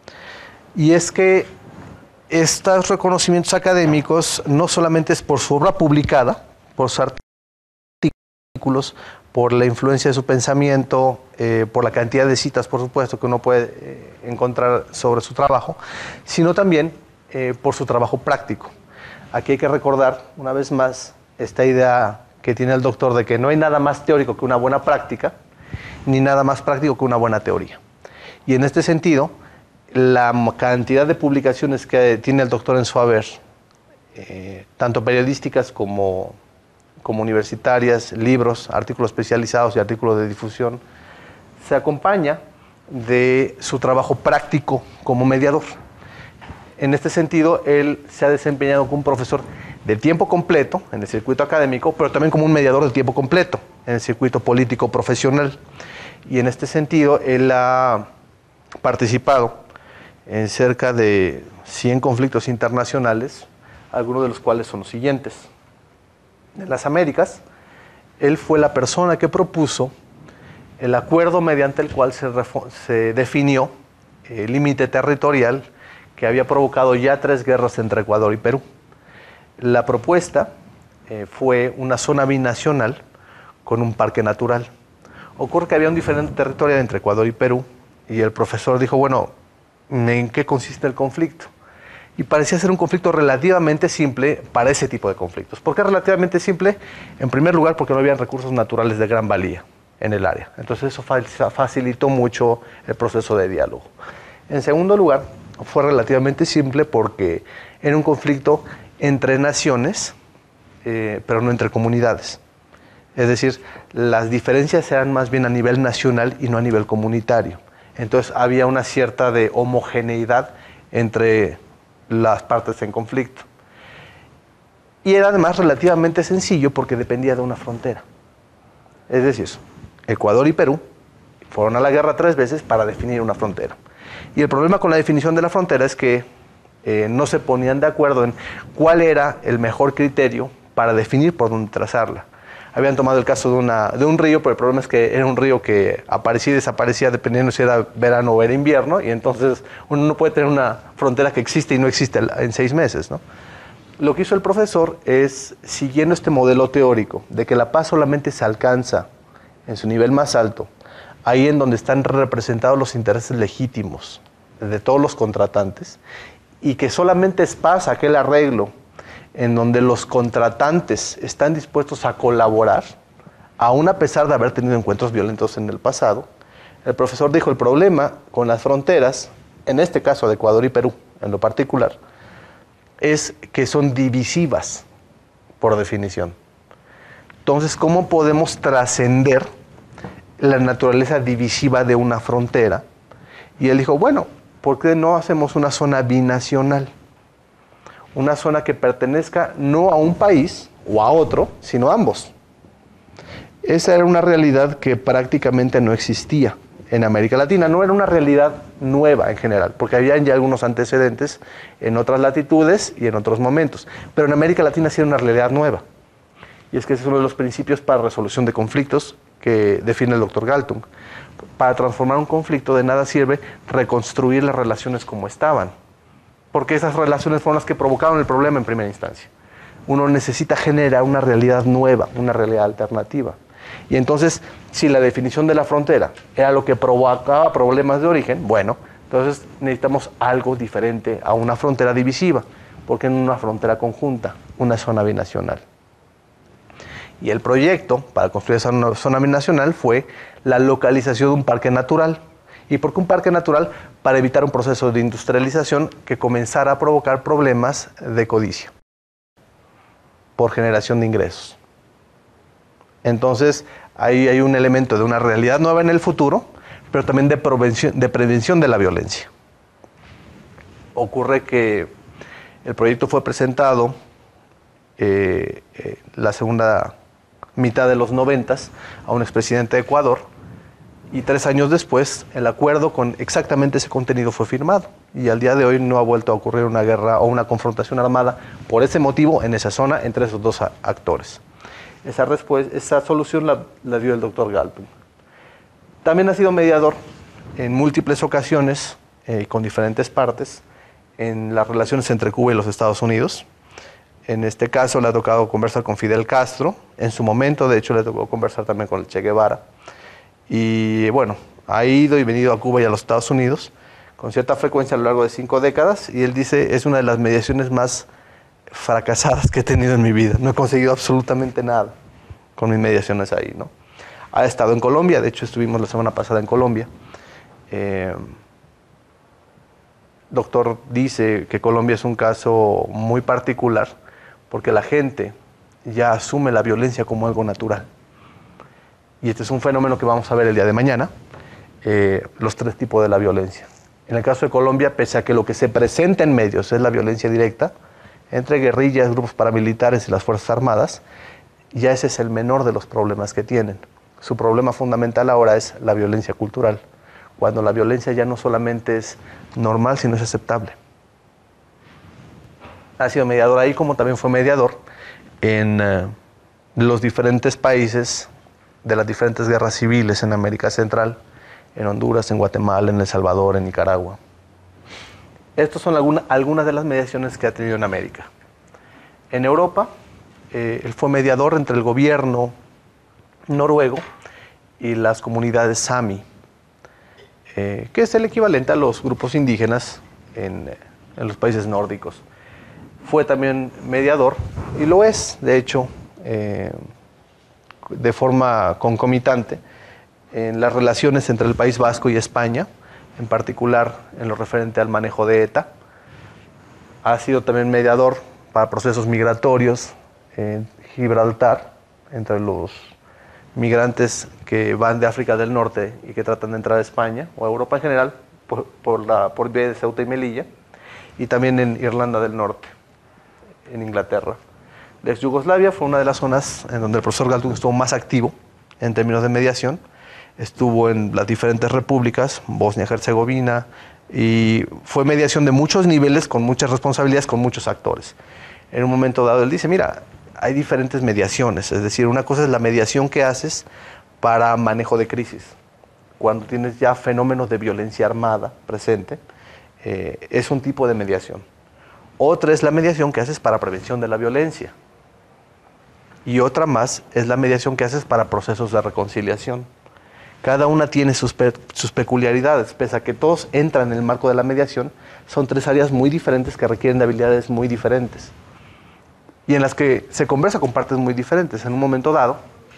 Y es que estos reconocimientos académicos no solamente es por su obra publicada, por sus artículos, por la influencia de su pensamiento, por la cantidad de citas, por supuesto, que uno puede encontrar sobre su trabajo, sino también por su trabajo práctico. Aquí hay que recordar, una vez más, esta idea que tiene el doctor de que no hay nada más teórico que una buena práctica, ni nada más práctico que una buena teoría. Y en este sentido, la cantidad de publicaciones que tiene el doctor en su haber, tanto periodísticas como universitarias, libros, artículos especializados y artículos de difusión, se acompaña de su trabajo práctico como mediador. En este sentido, él se ha desempeñado como un profesor de tiempo completo en el circuito académico, pero también como un mediador de tiempo completo en el circuito político profesional. Y en este sentido, él ha participado en cerca de 100 conflictos internacionales, algunos de los cuales son los siguientes. En las Américas, él fue la persona que propuso el acuerdo mediante el cual se definió el límite territorial que había provocado ya 3 guerras entre Ecuador y Perú. La propuesta fue una zona binacional con un parque natural. Ocurre que había un diferente territorio entre Ecuador y Perú, y el profesor dijo, bueno, ¿en qué consiste el conflicto? Y parecía ser un conflicto relativamente simple para ese tipo de conflictos. ¿Por qué relativamente simple? En primer lugar, porque no había recursos naturales de gran valía en el área. Entonces eso facilitó mucho el proceso de diálogo. En segundo lugar, fue relativamente simple porque era un conflicto entre naciones, pero no entre comunidades. Es decir, las diferencias eran más bien a nivel nacional y no a nivel comunitario. Entonces había una cierta de homogeneidad entre las partes en conflicto. Y era además relativamente sencillo porque dependía de una frontera. Es decir, Ecuador y Perú fueron a la guerra 3 veces para definir una frontera. Y el problema con la definición de la frontera es que no se ponían de acuerdo en cuál era el mejor criterio para definir por dónde trazarla. Habían tomado el caso de un río, pero el problema es que era un río que aparecía y desaparecía dependiendo si era verano o era invierno, y entonces uno no puede tener una frontera que existe y no existe en 6 meses, ¿no? Lo que hizo el profesor es, siguiendo este modelo teórico de que la paz solamente se alcanza en su nivel más alto, ahí en donde están representados los intereses legítimos de todos los contratantes, y que solamente pasa aquel arreglo en donde los contratantes están dispuestos a colaborar, aún a pesar de haber tenido encuentros violentos en el pasado, el profesor dijo el problema con las fronteras, en este caso de Ecuador y Perú en lo particular, es que son divisivas por definición. Entonces, ¿cómo podemos trascender la naturaleza divisiva de una frontera? Y él dijo, bueno, ¿por qué no hacemos una zona binacional? Una zona que pertenezca no a un país o a otro, sino a ambos. Esa era una realidad que prácticamente no existía en América Latina. No era una realidad nueva en general, porque había ya algunos antecedentes en otras latitudes y en otros momentos. Pero en América Latina sí era una realidad nueva. Y es que ese es uno de los principios para resolución de conflictos que define el doctor Galtung. Para transformar un conflicto de nada sirve reconstruir las relaciones como estaban, porque esas relaciones fueron las que provocaron el problema en primera instancia. Uno necesita generar una realidad nueva, una realidad alternativa. Y entonces, si la definición de la frontera era lo que provocaba problemas de origen, bueno, entonces necesitamos algo diferente a una frontera divisiva, porque en una frontera conjunta, una zona binacional. Y el proyecto para construir esa zona binacional fue la localización de un parque natural. ¿Y por qué un parque natural? Para evitar un proceso de industrialización que comenzara a provocar problemas de codicia por generación de ingresos. Entonces, ahí hay un elemento de una realidad nueva en el futuro, pero también de prevención de la violencia. Ocurre que el proyecto fue presentado la segunda mitad de los 90 a un expresidente de Ecuador, y 3 años después el acuerdo con exactamente ese contenido fue firmado, y al día de hoy no ha vuelto a ocurrir una guerra o una confrontación armada por ese motivo en esa zona entre esos dos actores. Esa solución la dio el doctor Galtung. También ha sido mediador en múltiples ocasiones con diferentes partes en las relaciones entre Cuba y los Estados Unidos. En este caso le ha tocado conversar con Fidel Castro, en su momento de hecho le tocó conversar también con el Che Guevara, y bueno, ha ido y venido a Cuba y a los Estados Unidos con cierta frecuencia a lo largo de 5 décadas, y él dice, es una de las mediaciones más fracasadas que he tenido en mi vida, no he conseguido absolutamente nada con mis mediaciones ahí, ¿no? Ha estado en Colombia, de hecho estuvimos la semana pasada en Colombia. Doctor dice que Colombia es un caso muy particular, porque la gente ya asume la violencia como algo natural. Y este es un fenómeno que vamos a ver el día de mañana, los 3 tipos de la violencia. En el caso de Colombia, pese a que lo que se presenta en medios es la violencia directa, entre guerrillas, grupos paramilitares y las Fuerzas Armadas, ya ese es el menor de los problemas que tienen. Su problema fundamental ahora es la violencia cultural, cuando la violencia ya no solamente es normal, sino es aceptable. Ha sido mediador ahí, como también fue mediador en los diferentes países de las diferentes guerras civiles en América Central, en Honduras, en Guatemala, en El Salvador, en Nicaragua. Estas son algunas de las mediaciones que ha tenido en América. En Europa, él fue mediador entre el gobierno noruego y las comunidades Sami, que es el equivalente a los grupos indígenas en los países nórdicos. Fue también mediador, y lo es, de hecho, de forma concomitante, en las relaciones entre el País Vasco y España, en particular en lo referente al manejo de ETA. Ha sido también mediador para procesos migratorios en Gibraltar, entre los migrantes que van de África del Norte y que tratan de entrar a España, o a Europa en general, por vía de Ceuta y Melilla, y también en Irlanda del Norte, en Inglaterra. La ex Yugoslavia fue una de las zonas en donde el profesor Galtung estuvo más activo en términos de mediación. Estuvo en las diferentes repúblicas, Bosnia-Herzegovina, y fue mediación de muchos niveles, con muchas responsabilidades, con muchos actores. En un momento dado él dice, mira, hay diferentes mediaciones, es decir, una cosa es la mediación que haces para manejo de crisis. Cuando tienes ya fenómenos de violencia armada presente, es un tipo de mediación. Otra es la mediación que haces para prevención de la violencia. Y otra más es la mediación que haces para procesos de reconciliación, Cada una tiene sus peculiaridades, pese a que todos entran en el marco de la mediación, son tres áreas muy diferentes que requieren de habilidades muy diferentes y en las que se conversa con partes muy diferentes. En un momento dado,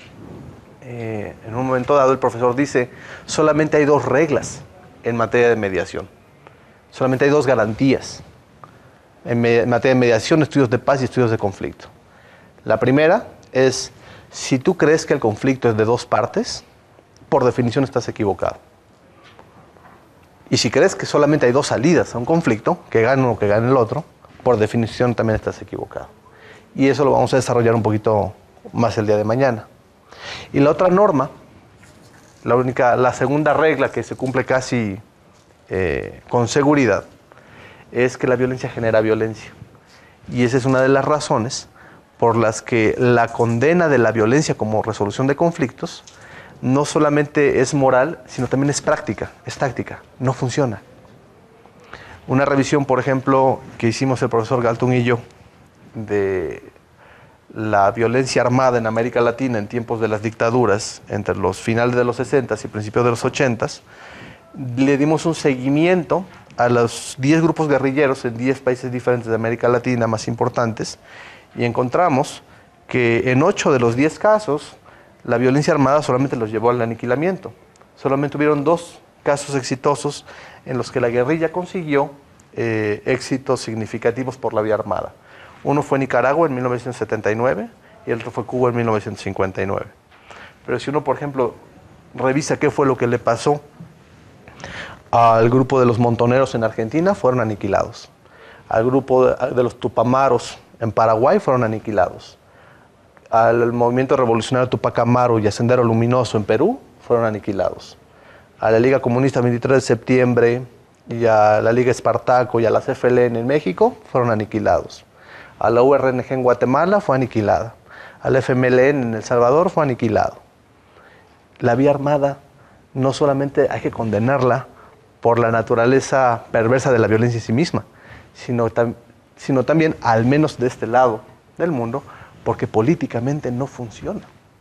el profesor dice, solamente hay dos reglas en materia de mediación, solamente hay dos garantías en materia de mediación, estudios de paz y estudios de conflicto. La primera es, si tú crees que el conflicto es de dos partes, por definición estás equivocado. Y si crees que solamente hay dos salidas a un conflicto, que gane uno o que gane el otro, por definición también estás equivocado. Y eso lo vamos a desarrollar un poquito más el día de mañana. Y la otra norma, la segunda regla que se cumple casi con seguridad, es que la violencia genera violencia. Y esa es una de las razones por las que la condena de la violencia como resolución de conflictos no solamente es moral, sino también es práctica, es táctica, no funciona. Una revisión, por ejemplo, que hicimos el profesor Galtung y yo, de la violencia armada en América Latina en tiempos de las dictaduras, entre los finales de los 60 y principios de los 80, le dimos un seguimiento a los 10 grupos guerrilleros en 10 países diferentes de América Latina más importantes, y encontramos que en 8 de los 10 casos, la violencia armada solamente los llevó al aniquilamiento. Solamente hubieron 2 casos exitosos en los que la guerrilla consiguió éxitos significativos por la vía armada. Uno fue Nicaragua en 1979 y el otro fue Cuba en 1959. Pero si uno, por ejemplo, revisa qué fue lo que le pasó al grupo de los montoneros en Argentina, fueron aniquilados. Al grupo de los tupamaros en Paraguay fueron aniquilados. Al movimiento revolucionario Tupac Amaru y a Sendero Luminoso en Perú fueron aniquilados. A la Liga Comunista 23 de septiembre y a la Liga Espartaco y a la CFLN en México fueron aniquilados. A la URNG en Guatemala fue aniquilada. A la FMLN en El Salvador fue aniquilado. La vía armada no solamente hay que condenarla por la naturaleza perversa de la violencia en sí misma, sino también, al menos de este lado del mundo, porque políticamente no funciona.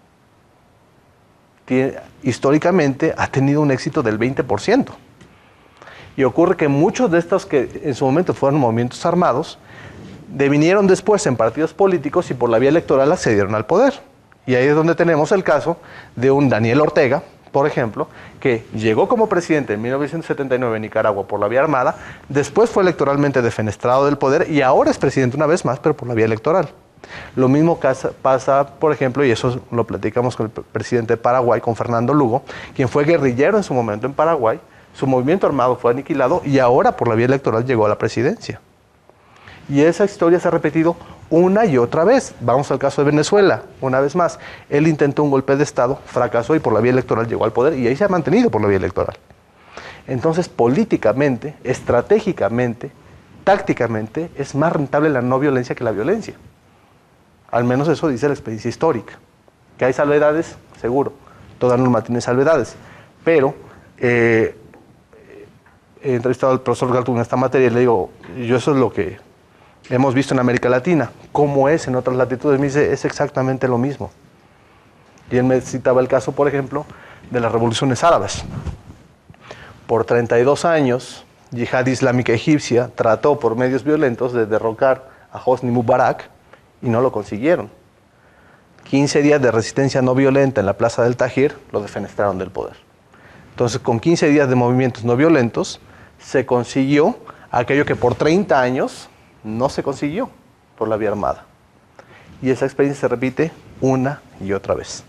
Históricamente ha tenido un éxito del 20%. Y ocurre que muchos de estos que en su momento fueron movimientos armados, devinieron después en partidos políticos y por la vía electoral accedieron al poder. Y ahí es donde tenemos el caso de un Daniel Ortega, por ejemplo, que llegó como presidente en 1979 en Nicaragua por la vía armada, después fue electoralmente defenestrado del poder y ahora es presidente una vez más, pero por la vía electoral. Lo mismo pasa, por ejemplo, y eso lo platicamos con el presidente de Paraguay, con Fernando Lugo, quien fue guerrillero en su momento en Paraguay, su movimiento armado fue aniquilado y ahora por la vía electoral llegó a la presidencia. Y esa historia se ha repetido una y otra vez. Vamos al caso de Venezuela, una vez más. Él intentó un golpe de Estado, fracasó y por la vía electoral llegó al poder y ahí se ha mantenido por la vía electoral. Entonces, políticamente, estratégicamente, tácticamente, es más rentable la no violencia que la violencia. Al menos eso dice la experiencia histórica. ¿Que hay salvedades? Seguro. Toda norma tiene salvedades. Pero he entrevistado al profesor Galtung en esta materia y le digo, yo eso es lo que hemos visto en América Latina. ¿Cómo es en otras latitudes? Me dice, es exactamente lo mismo. Y él me citaba el caso, por ejemplo, de las revoluciones árabes. Por 32 años, Yihad Islámica Egipcia trató por medios violentos de derrocar a Hosni Mubarak y no lo consiguieron. 15 días de resistencia no violenta en la Plaza del Tahrir lo defenestraron del poder. Entonces, con 15 días de movimientos no violentos, se consiguió aquello que por 30 años no se consiguió por la vía armada. Y esa experiencia se repite una y otra vez.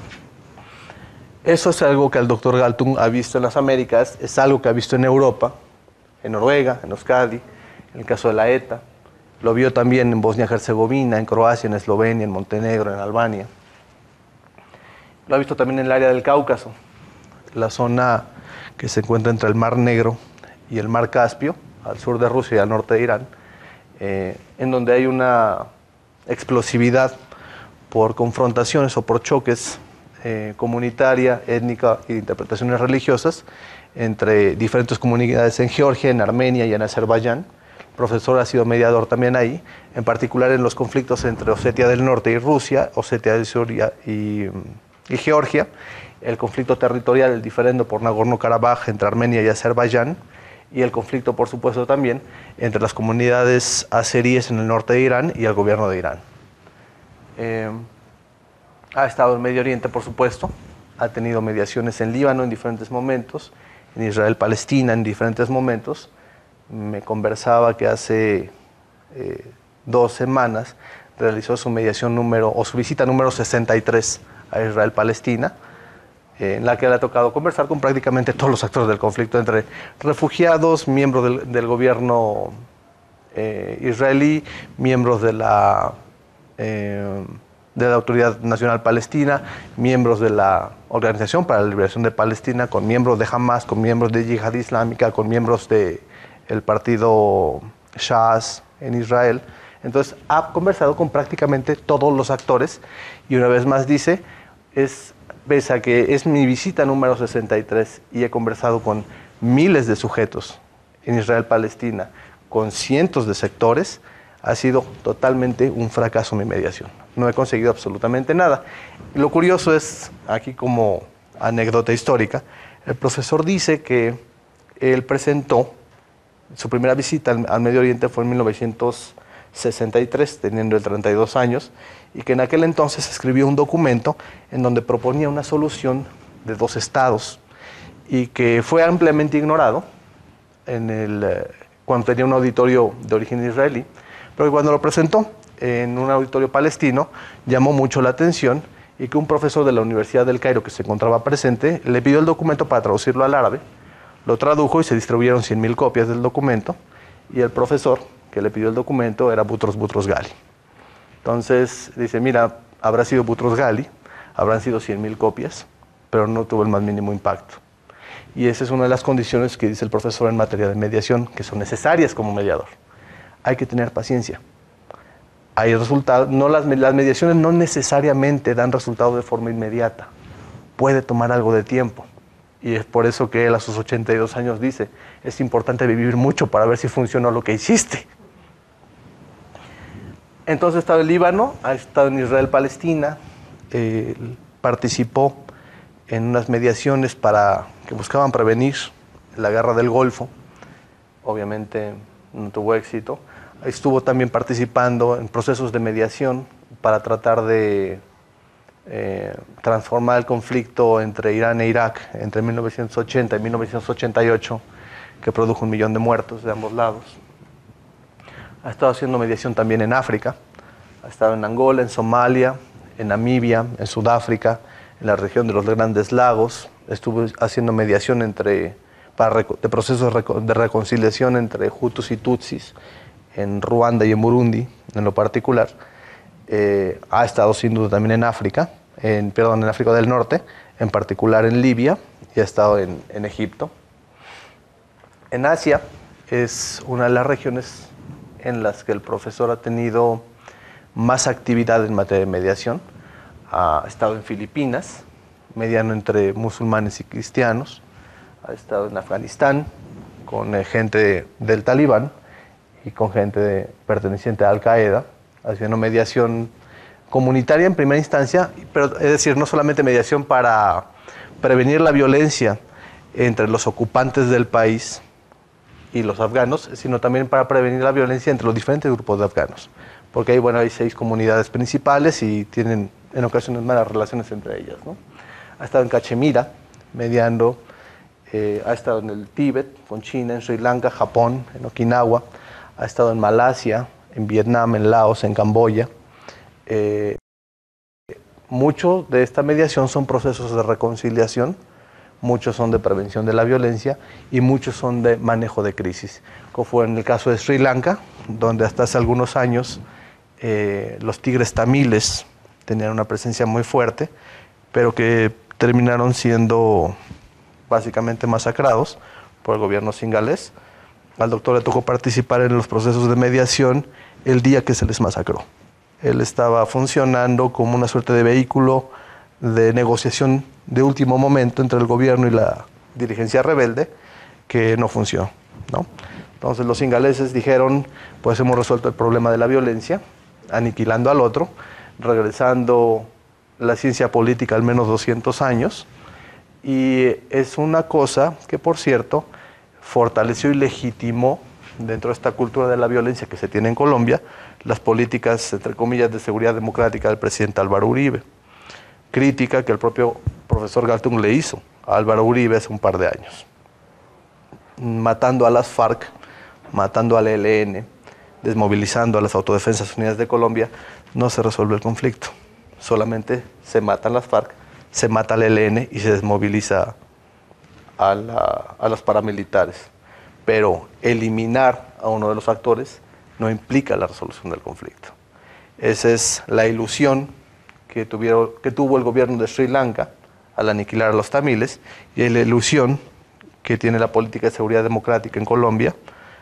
Eso es algo que el doctor Galtung ha visto en las Américas, es algo que ha visto en Europa, en Noruega, en Euskadi, en el caso de la ETA. Lo vio también en Bosnia-Herzegovina, en Croacia, en Eslovenia, en Montenegro, en Albania. Lo ha visto también en el área del Cáucaso, la zona que se encuentra entre el Mar Negro y el Mar Caspio, al sur de Rusia y al norte de Irán, en donde hay una explosividad por confrontaciones o por choques comunitaria, étnica y de interpretaciones religiosas entre diferentes comunidades en Georgia, en Armenia y en Azerbaiyán. El profesor ha sido mediador también ahí, en particular en los conflictos entre Osetia del Norte y Rusia, Osetia del Sur y Georgia, el conflicto territorial, el diferendo por Nagorno-Karabaj entre Armenia y Azerbaiyán, y el conflicto, por supuesto, también entre las comunidades azeríes en el norte de Irán y el gobierno de Irán. Ha estado en Medio Oriente, por supuesto, ha tenido mediaciones en Líbano en diferentes momentos, en Israel-Palestina en diferentes momentos. Me conversaba que hace 2 semanas realizó su mediación su visita número 63 a Israel-Palestina, en la que le ha tocado conversar con prácticamente todos los actores del conflicto, entre refugiados, miembros del gobierno israelí, miembros de la Autoridad Nacional Palestina, miembros de la Organización para la Liberación de Palestina, con miembros de Hamas, con miembros de Yihad Islámica, con miembros del partido Shas en Israel. Entonces ha conversado con prácticamente todos los actores, y una vez más dice, pese a que es mi visita número 63 y he conversado con miles de sujetos en Israel-Palestina, con cientos de sectores, ha sido totalmente un fracaso mi mediación. No he conseguido absolutamente nada. Lo curioso es, aquí como anécdota histórica, el profesor dice que él presentó, su primera visita al Medio Oriente fue en 1963, teniendo él 32 años, y que en aquel entonces escribió un documento en donde proponía una solución de 2 estados, y que fue ampliamente ignorado cuando tenía un auditorio de origen israelí, pero que cuando lo presentó en un auditorio palestino llamó mucho la atención, y que un profesor de la Universidad del Cairo que se encontraba presente le pidió el documento para traducirlo al árabe, lo tradujo y se distribuyeron 100.000 copias del documento, y el profesor que le pidió el documento era Boutros Boutros-Ghali. Entonces dice, mira, habrá sido Boutros-Ghali, habrán sido 100.000 copias, pero no tuvo el más mínimo impacto. Y esa es una de las condiciones que dice el profesor en materia de mediación, que son necesarias como mediador. Hay que tener paciencia. Hay resultados, las mediaciones no necesariamente dan resultado de forma inmediata. Puede tomar algo de tiempo. Y es por eso que él a sus 82 años dice, es importante vivir mucho para ver si funcionó lo que hiciste. Entonces ha estado en Líbano, ha estado en Israel-Palestina, participó en unas mediaciones que buscaban prevenir la guerra del Golfo. Obviamente no tuvo éxito. Estuvo también participando en procesos de mediación para tratar de transformar el conflicto entre Irán e Irak entre 1980 y 1988, que produjo 1 millón de muertos de ambos lados. Ha estado haciendo mediación también en África, ha estado en Angola, en Somalia, en Namibia, en Sudáfrica, en la región de los Grandes Lagos. Estuvo haciendo mediación de procesos de reconciliación entre Hutus y Tutsis en Ruanda y en Burundi, en lo particular. Ha estado sin duda también en África, en África del Norte, en particular en Libia, y ha estado en Egipto. En Asia es una de las regiones en las que el profesor ha tenido más actividad en materia de mediación. Ha estado en Filipinas, mediano entre musulmanes y cristianos. Ha estado en Afganistán con gente del Talibán y con gente perteneciente a Al-Qaeda, haciendo mediación comunitaria en primera instancia, pero es decir, no solamente mediación para prevenir la violencia entre los ocupantes del país y los afganos, sino también para prevenir la violencia entre los diferentes grupos de afganos, porque ahí, hay 6 comunidades principales y tienen en ocasiones malas relaciones entre ellas, ¿no? Ha estado en Cachemira, mediando, ha estado en el Tíbet, con China, en Sri Lanka, Japón, en Okinawa, ha estado en Malasia, en Vietnam, en Laos, en Camboya. Mucho de esta mediación son procesos de reconciliación, muchos son de prevención de la violencia y muchos son de manejo de crisis, como fue en el caso de Sri Lanka, donde hasta hace algunos años los tigres tamiles tenían una presencia muy fuerte, pero que terminaron siendo básicamente masacrados por el gobierno singalés. Al doctor le tocó participar en los procesos de mediación el día que se les masacró. Él estaba funcionando como una suerte de vehículo de negociación de último momento entre el gobierno y la dirigencia rebelde, que no funcionó, ¿no? Entonces los singaleses dijeron, pues hemos resuelto el problema de la violencia, aniquilando al otro, regresando la ciencia política al menos 200 años, Y es una cosa que, por cierto, fortaleció y legitimó dentro de esta cultura de la violencia que se tiene en Colombia, las políticas, entre comillas, de seguridad democrática del presidente Álvaro Uribe. Crítica que el propio profesor Galtung le hizo a Álvaro Uribe hace un par de años. Matando a las FARC, matando al ELN, desmovilizando a las Autodefensas Unidas de Colombia, no se resuelve el conflicto. Solamente se matan las FARC, se mata al ELN y se desmoviliza a los paramilitares. Pero eliminar a uno de los actores no implica la resolución del conflicto. Esa es la ilusión que tuvo el gobierno de Sri Lanka al aniquilar a los tamiles, y la ilusión que tiene la política de seguridad democrática en Colombia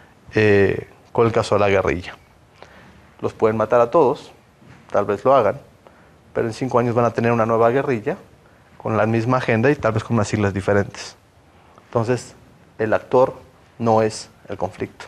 con el caso de la guerrilla. Los pueden matar a todos, tal vez lo hagan, pero en 5 años van a tener una nueva guerrilla con la misma agenda y tal vez con unas siglas diferentes. Entonces, el actor no es el conflicto.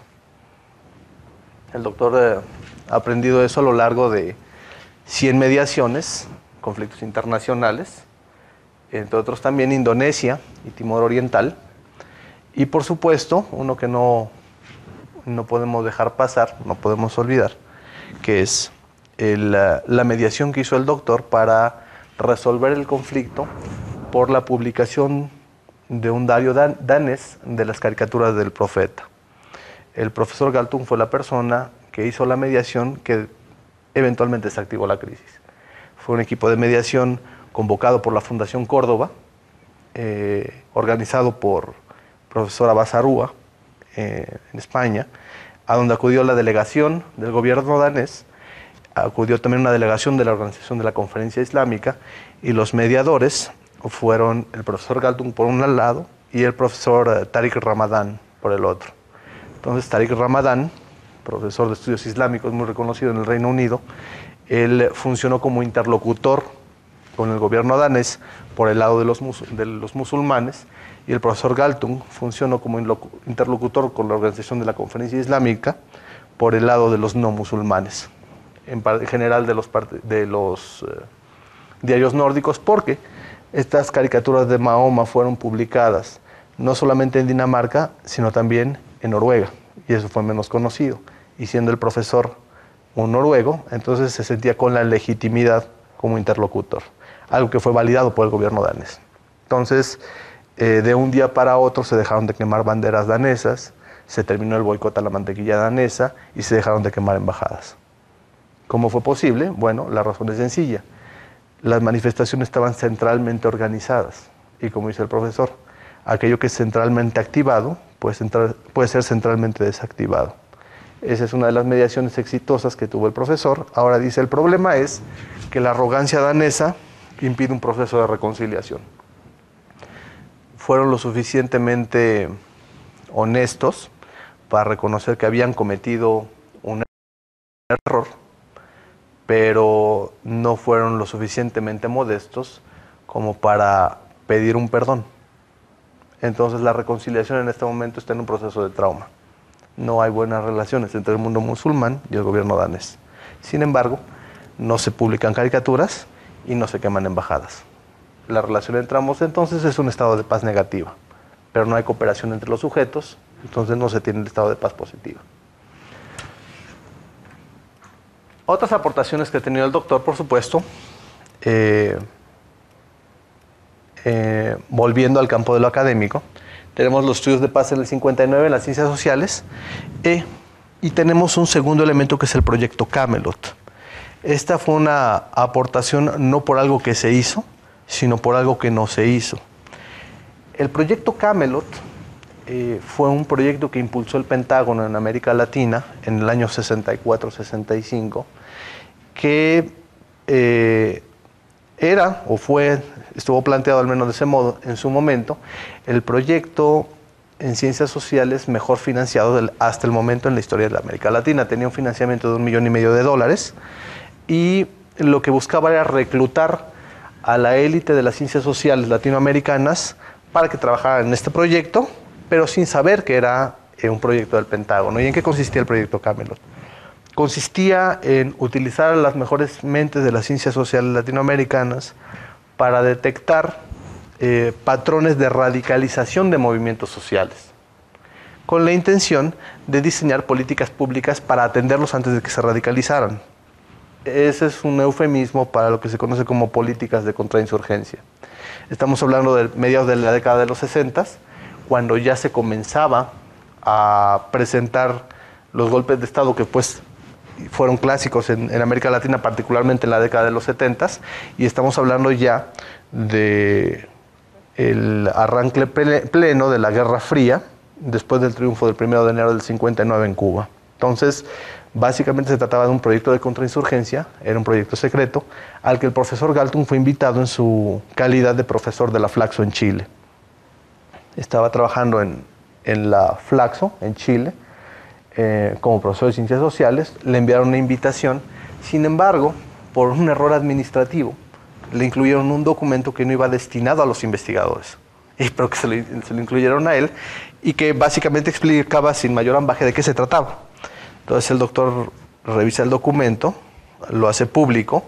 El doctor ha aprendido eso a lo largo de 100 mediaciones, conflictos internacionales, entre otros también Indonesia y Timor Oriental, y por supuesto, uno que no podemos dejar pasar, no podemos olvidar, que es la mediación que hizo el doctor para resolver el conflicto por la publicación de un diario danés de las caricaturas del profeta. El profesor Galtung fue la persona que hizo la mediación que eventualmente desactivó la crisis. Fue un equipo de mediación convocado por la Fundación Córdoba, organizado por profesor Abbas Arua, en España, a donde acudió la delegación del gobierno danés, acudió también una delegación de la Organización de la Conferencia Islámica, y los mediadores fueron el profesor Galtung por un lado y el profesor Tariq Ramadan por el otro. Entonces Tariq Ramadan, profesor de estudios islámicos muy reconocido en el Reino Unido, él funcionó como interlocutor con el gobierno danés por el lado de los musulmanes, y el profesor Galtung funcionó como interlocutor con la Organización de la Conferencia Islámica por el lado de los no musulmanes, en general de los diarios nórdicos, porque estas caricaturas de Mahoma fueron publicadas no solamente en Dinamarca, sino también en Noruega, y eso fue menos conocido. Y siendo el profesor un noruego, entonces se sentía con la legitimidad como interlocutor, algo que fue validado por el gobierno danés. Entonces, de un día para otro se dejaron de quemar banderas danesas, se terminó el boicot a la mantequilla danesa y se dejaron de quemar embajadas. ¿Cómo fue posible? Bueno, la razón es sencilla. Las manifestaciones estaban centralmente organizadas y, como dice el profesor, aquello que es centralmente activado puede ser centralmente desactivado. Esa es una de las mediaciones exitosas que tuvo el profesor. Ahora dice, el problema es que la arrogancia danesa impide un proceso de reconciliación. Fueron lo suficientemente honestos para reconocer que habían cometido un error, pero no fueron lo suficientemente modestos como para pedir un perdón. Entonces la reconciliación en este momento está en un proceso de trauma. No hay buenas relaciones entre el mundo musulmán y el gobierno danés. Sin embargo, no se publican caricaturas y no se queman embajadas. La relación entre ambos entonces es un estado de paz negativa, pero no hay cooperación entre los sujetos, entonces no se tiene el estado de paz positiva. Otras aportaciones que ha tenido el doctor, por supuesto, volviendo al campo de lo académico, tenemos los estudios de paz en el 59 en las ciencias sociales, y tenemos un segundo elemento que es el proyecto Camelot. Esta fue una aportación no por algo que se hizo, sino por algo que no se hizo. El proyecto Camelot fue un proyecto que impulsó el Pentágono en América Latina en el año 64-65, que estuvo planteado al menos de ese modo en su momento, el proyecto en ciencias sociales mejor financiado hasta el momento en la historia de la América Latina. Tenía un financiamiento de $1,5 millones y lo que buscaba era reclutar a la élite de las ciencias sociales latinoamericanas para que trabajaran en este proyecto, pero sin saber que era un proyecto del Pentágono. ¿Y en qué consistía el proyecto Camelot? Consistía en utilizar a las mejores mentes de las ciencias sociales latinoamericanas para detectar patrones de radicalización de movimientos sociales, con la intención de diseñar políticas públicas para atenderlos antes de que se radicalizaran. Ese es un eufemismo para lo que se conoce como políticas de contrainsurgencia. Estamos hablando de mediados de la década de los 60, cuando ya se comenzaba a presentar los golpes de Estado que pues fueron clásicos en América Latina, particularmente en la década de los 70, y estamos hablando ya de el arranque pleno de la Guerra Fría, después del triunfo del 1 de enero del 59 en Cuba. Entonces, básicamente se trataba de un proyecto de contrainsurgencia, era un proyecto secreto, al que el profesor Galtung fue invitado en su calidad de profesor de la Flaxo en Chile. Estaba trabajando en la Flaxo, en Chile, como profesor de Ciencias Sociales, le enviaron una invitación, sin embargo, por un error administrativo, le incluyeron un documento que no iba destinado a los investigadores, pero que se lo incluyeron a él, y que básicamente explicaba sin mayor ambaje de qué se trataba. Entonces el doctor revisa el documento, lo hace público,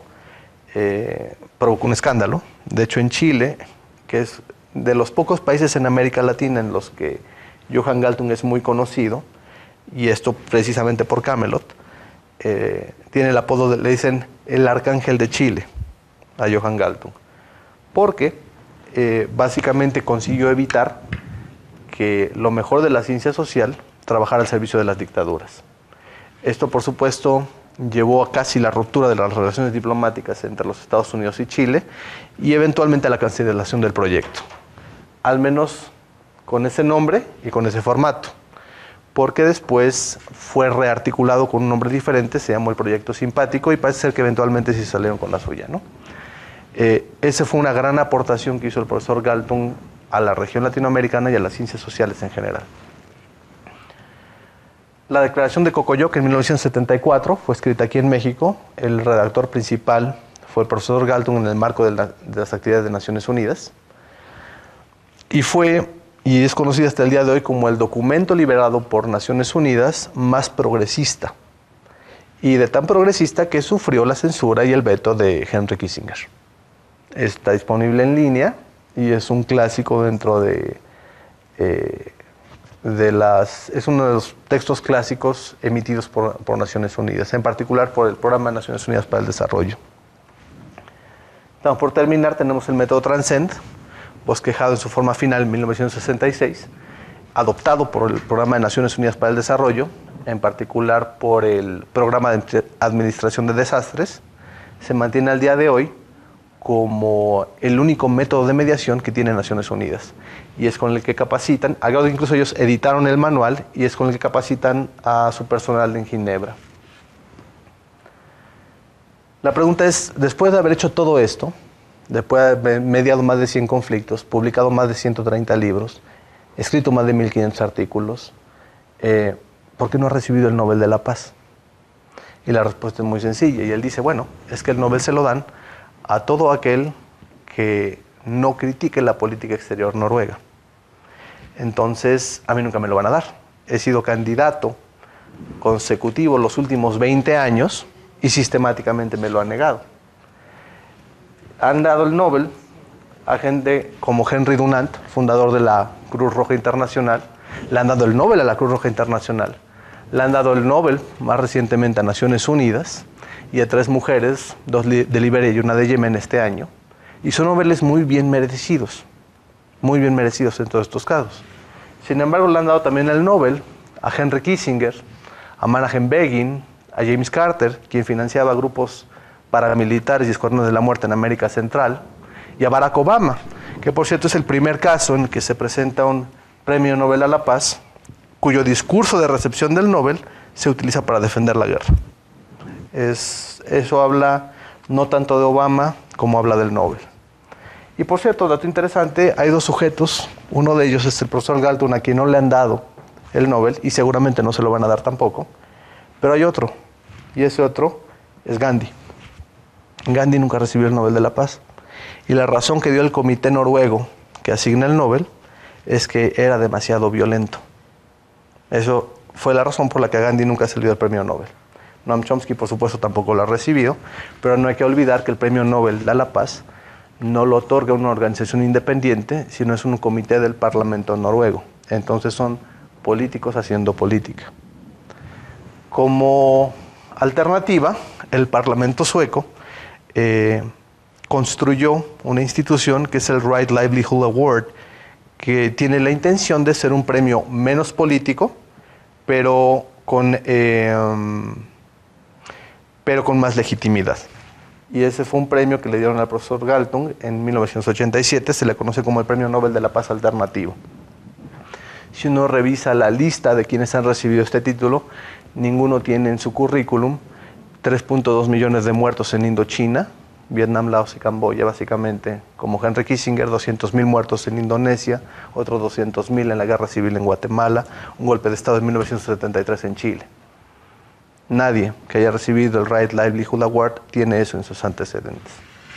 provocó un escándalo. De hecho, en Chile, que es de los pocos países en América Latina en los que Johann Galtung es muy conocido, y esto precisamente por Camelot, tiene el apodo, le dicen el Arcángel de Chile a Johann Galtung, porque básicamente consiguió evitar que lo mejor de la ciencia social trabajara al servicio de las dictaduras. Esto, por supuesto, llevó a casi la ruptura de las relaciones diplomáticas entre los Estados Unidos y Chile y eventualmente a la cancelación del proyecto, al menos con ese nombre y con ese formato, porque después fue rearticulado con un nombre diferente, se llamó el Proyecto Simpático, y parece ser que eventualmente sí salieron con la suya, ¿no? Esa fue una gran aportación que hizo el profesor Galtung a la región latinoamericana y a las ciencias sociales en general. La declaración de Cocoyoc en 1974 fue escrita aquí en México. El redactor principal fue el profesor Galtung en el marco de las actividades de Naciones Unidas. Y es conocida hasta el día de hoy como el documento liberado por Naciones Unidas más progresista. Y de tan progresista que sufrió la censura y el veto de Henry Kissinger. Está disponible en línea y es un clásico dentro es uno de los textos clásicos emitidos por Naciones Unidas, en particular por el Programa de Naciones Unidas para el Desarrollo. Por terminar, tenemos el método Transcend, bosquejado en su forma final en 1966, adoptado por el Programa de Naciones Unidas para el Desarrollo, en particular por el Programa de Administración de Desastres. Se mantiene al día de hoy como el único método de mediación que tiene Naciones Unidas, y es con el que capacitan, incluso ellos editaron el manual, y es con el que capacitan a su personal en Ginebra. La pregunta es, después de haber hecho todo esto, después de haber mediado más de 100 conflictos, publicado más de 130 libros, escrito más de 1500 artículos, ¿por qué no ha recibido el Nobel de la Paz? Y la respuesta es muy sencilla, y él dice, bueno, es que el Nobel se lo dan a todo aquel que no critique la política exterior noruega. Entonces, a mí nunca me lo van a dar. He sido candidato consecutivo los últimos 20 años y sistemáticamente me lo han negado. Han dado el Nobel a gente como Henry Dunant, fundador de la Cruz Roja Internacional. Le han dado el Nobel a la Cruz Roja Internacional. Le han dado el Nobel más recientemente a Naciones Unidas y a 3 mujeres, 2 de Liberia y 1 de Yemen este año. Y son Nobeles muy bien merecidos en todos estos casos. Sin embargo, le han dado también el Nobel a Henry Kissinger, a Menachem Begin, a James Carter, quien financiaba grupos paramilitares y escuadrones de la muerte en América Central, y a Barack Obama, que por cierto es el primer caso en que se presenta un premio Nobel a la Paz, cuyo discurso de recepción del Nobel se utiliza para defender la guerra. Eso habla no tanto de Obama como habla del Nobel. Y por cierto, dato interesante, hay 2 sujetos, uno de ellos es el profesor Galtung, a quien no le han dado el Nobel y seguramente no se lo van a dar tampoco, pero hay otro, y ese otro es Gandhi. Gandhi nunca recibió el Nobel de la Paz, y la razón que dio el comité noruego que asigna el Nobel es que era demasiado violento. Eso fue la razón por la que a Gandhi nunca se le dio el premio Nobel. Noam Chomsky, por supuesto, tampoco lo ha recibido, pero no hay que olvidar que el premio Nobel de la Paz no lo otorga una organización independiente, sino es un comité del Parlamento noruego. Entonces son políticos haciendo política. Como alternativa, el Parlamento sueco construyó una institución que es el Right Livelihood Award, que tiene la intención de ser un premio menos político, pero con más legitimidad. Y ese fue un premio que le dieron al profesor Galtung en 1987, se le conoce como el Premio Nobel de la Paz Alternativo. Si uno revisa la lista de quienes han recibido este título, ninguno tiene en su currículum 3.2 millones de muertos en Indochina, Vietnam, Laos y Camboya, básicamente, como Henry Kissinger, 200.000 muertos en Indonesia, otros 200.000 en la guerra civil en Guatemala, un golpe de Estado en 1973 en Chile. Nadie que haya recibido el Right Livelihood Award tiene eso en sus antecedentes.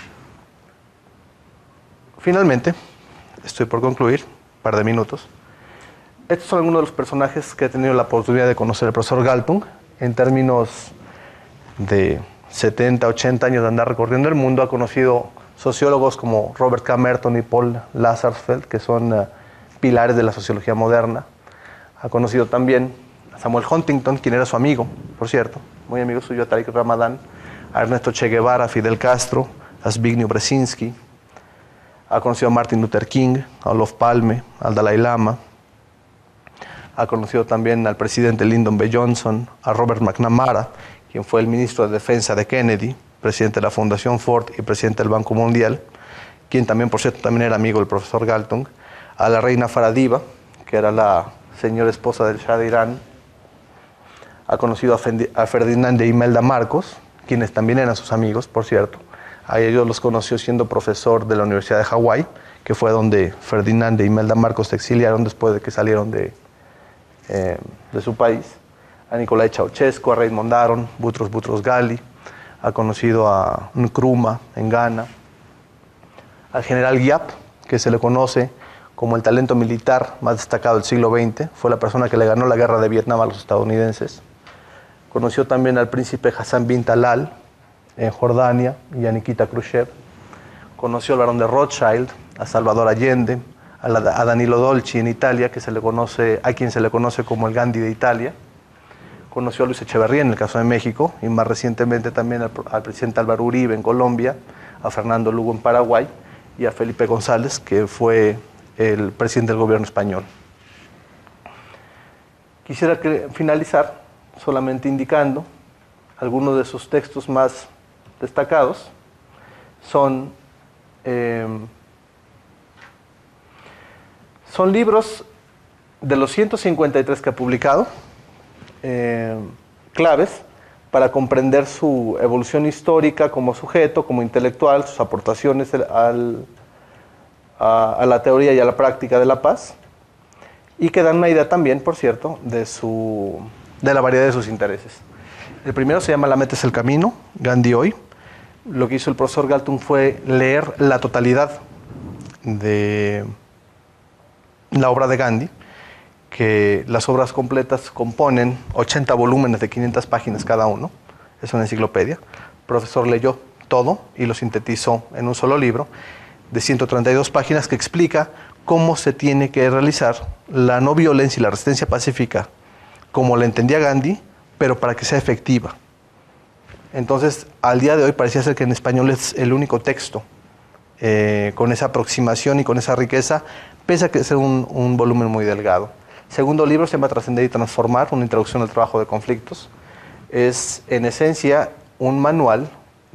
Finalmente, estoy por concluir, un par de minutos. Estos son algunos de los personajes que he tenido la oportunidad de conocer el profesor Galtung, en términos de 70, 80 años de andar recorriendo el mundo. Ha conocido sociólogos como Robert K. Merton y Paul Lazarsfeld, que son pilares de la sociología moderna. Ha conocido también a Samuel Huntington, quien era su amigo, por cierto, muy amigo suyo, a Tariq Ramadan, a Ernesto Che Guevara, a Fidel Castro, a Zbigniew Brzezinski. Ha conocido a Martin Luther King, a Olof Palme, al Dalai Lama. Ha conocido también al presidente Lyndon B. Johnson, a Robert McNamara, quien fue el ministro de Defensa de Kennedy, presidente de la Fundación Ford y presidente del Banco Mundial, quien también, por cierto, también era amigo del profesor Galtung, a la reina Farah, que era la señora esposa del Shah de Irán. Ha conocido a Ferdinand e Imelda Marcos, quienes también eran sus amigos, por cierto. A ellos los conoció siendo profesor de la Universidad de Hawái, que fue donde Ferdinand e Imelda Marcos se exiliaron después de que salieron de su país. A Nicolae Ceausescu, a Raymond Aron, Boutros Ghali. Ha conocido a Nkrumah en Ghana. Al general Giap, que se le conoce como el talento militar más destacado del siglo XX. Fue la persona que le ganó la guerra de Vietnam a los estadounidenses. Conoció también al príncipe Hassan bin Talal en Jordania y a Nikita Khrushchev. Conoció al barón de Rothschild, a Salvador Allende, a Danilo Dolci en Italia, a quien se le conoce como el Gandhi de Italia. Conoció a Luis Echeverría en el caso de México y más recientemente también al presidente Álvaro Uribe en Colombia, a Fernando Lugo en Paraguay y a Felipe González, que fue el presidente del gobierno español. Quisiera finalizar solamente indicando algunos de sus textos más destacados. Son libros de los 153 que ha publicado, claves para comprender su evolución histórica como sujeto, como intelectual, sus aportaciones a la teoría y a la práctica de la paz, y que dan una idea también, por cierto, de la variedad de sus intereses. El primero se llama La meta es el camino, Gandhi hoy. Lo que hizo el profesor Galtung fue leer la totalidad de la obra de Gandhi, que las obras completas componen 80 volúmenes de 500 páginas cada uno. Es una enciclopedia. El profesor leyó todo y lo sintetizó en un solo libro de 132 páginas que explica cómo se tiene que realizar la no violencia y la resistencia pacífica como la entendía Gandhi, pero para que sea efectiva. Entonces, al día de hoy parecía ser que en español es el único texto con esa aproximación y con esa riqueza, pese a que ser un volumen muy delgado. El segundo libro se llama Trascender y Transformar, una introducción al trabajo de conflictos. Es, en esencia, un manual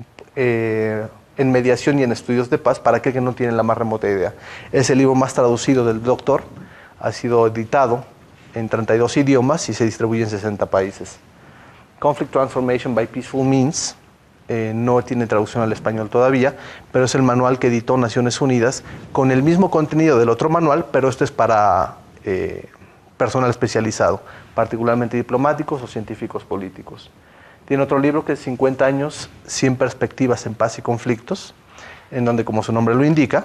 en mediación y en estudios de paz para aquel que no tiene la más remota idea. Es el libro más traducido del doctor, ha sido editado en 32 idiomas y se distribuye en 60 países. Conflict Transformation by Peaceful Means no tiene traducción al español todavía, pero es el manual que editó Naciones Unidas con el mismo contenido del otro manual, pero este es para personal especializado, particularmente diplomáticos o científicos políticos. Tiene otro libro que es 50 años, 100 perspectivas en paz y conflictos, en donde, como su nombre lo indica,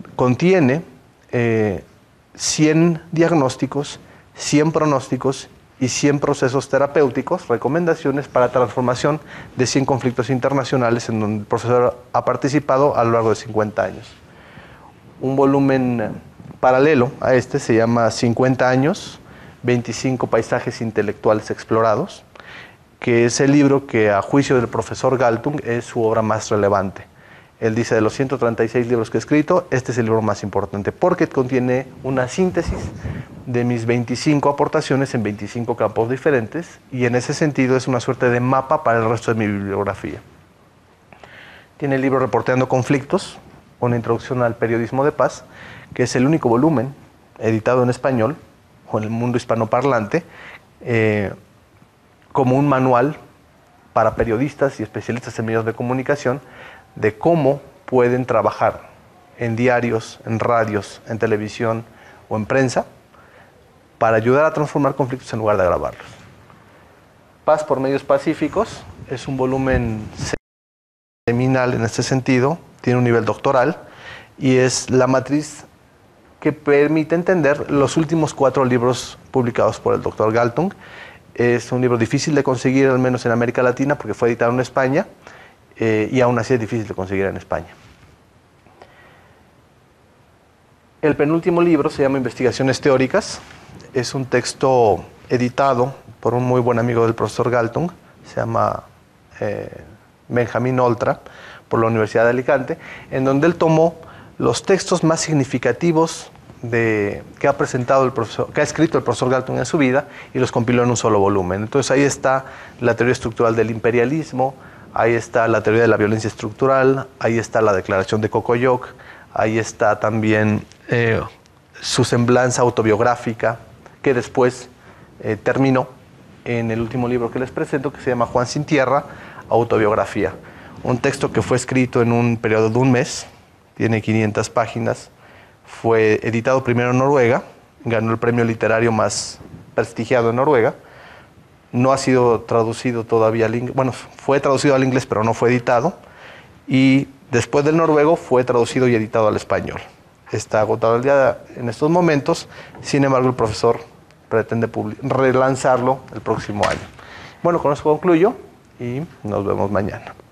contiene 100 diagnósticos, 100 pronósticos y 100 procesos terapéuticos, recomendaciones para transformación de 100 conflictos internacionales en donde el profesor ha participado a lo largo de 50 años. Un volumen paralelo a este se llama 50 años, 25 paisajes intelectuales explorados, que es el libro que a juicio del profesor Galtung es su obra más relevante. Él dice, de los 136 libros que he escrito, este es el libro más importante porque contiene una síntesis de mis 25 aportaciones en 25 campos diferentes y en ese sentido es una suerte de mapa para el resto de mi bibliografía. Tiene el libro Reporteando Conflictos, una introducción al periodismo de paz, que es el único volumen editado en español o en el mundo hispanoparlante como un manual para periodistas y especialistas en medios de comunicación de cómo pueden trabajar en diarios, en radios, en televisión o en prensa para ayudar a transformar conflictos en lugar de agravarlos. Paz por medios pacíficos es un volumen seminal en este sentido, tiene un nivel doctoral y es la matriz que permite entender los últimos 4 libros publicados por el doctor Galtung. Es un libro difícil de conseguir, al menos en América Latina, porque fue editado en España, y aún así es difícil de conseguir en España. El penúltimo libro se llama Investigaciones Teóricas. Es un texto editado por un muy buen amigo del profesor Galtung, se llama Benjamín Oltra, por la Universidad de Alicante, en donde él tomó los textos más significativos que ha presentado el profesor, que ha escrito el profesor Galtung en su vida y los compiló en un solo volumen. Entonces ahí está la teoría estructural del imperialismo, ahí está la teoría de la violencia estructural, ahí está la declaración de Cocoyoc, ahí está también su semblanza autobiográfica, que después terminó en el último libro que les presento, que se llama Juan sin Tierra, autobiografía. Un texto que fue escrito en un periodo de un mes, tiene 500 páginas, fue editado primero en Noruega, ganó el premio literario más prestigiado en Noruega, no ha sido traducido todavía al inglés, bueno, fue traducido al inglés pero no fue editado, y después del noruego fue traducido y editado al español. Está agotado el día en estos momentos, sin embargo el profesor pretende relanzarlo el próximo año. Bueno, con eso concluyo y nos vemos mañana.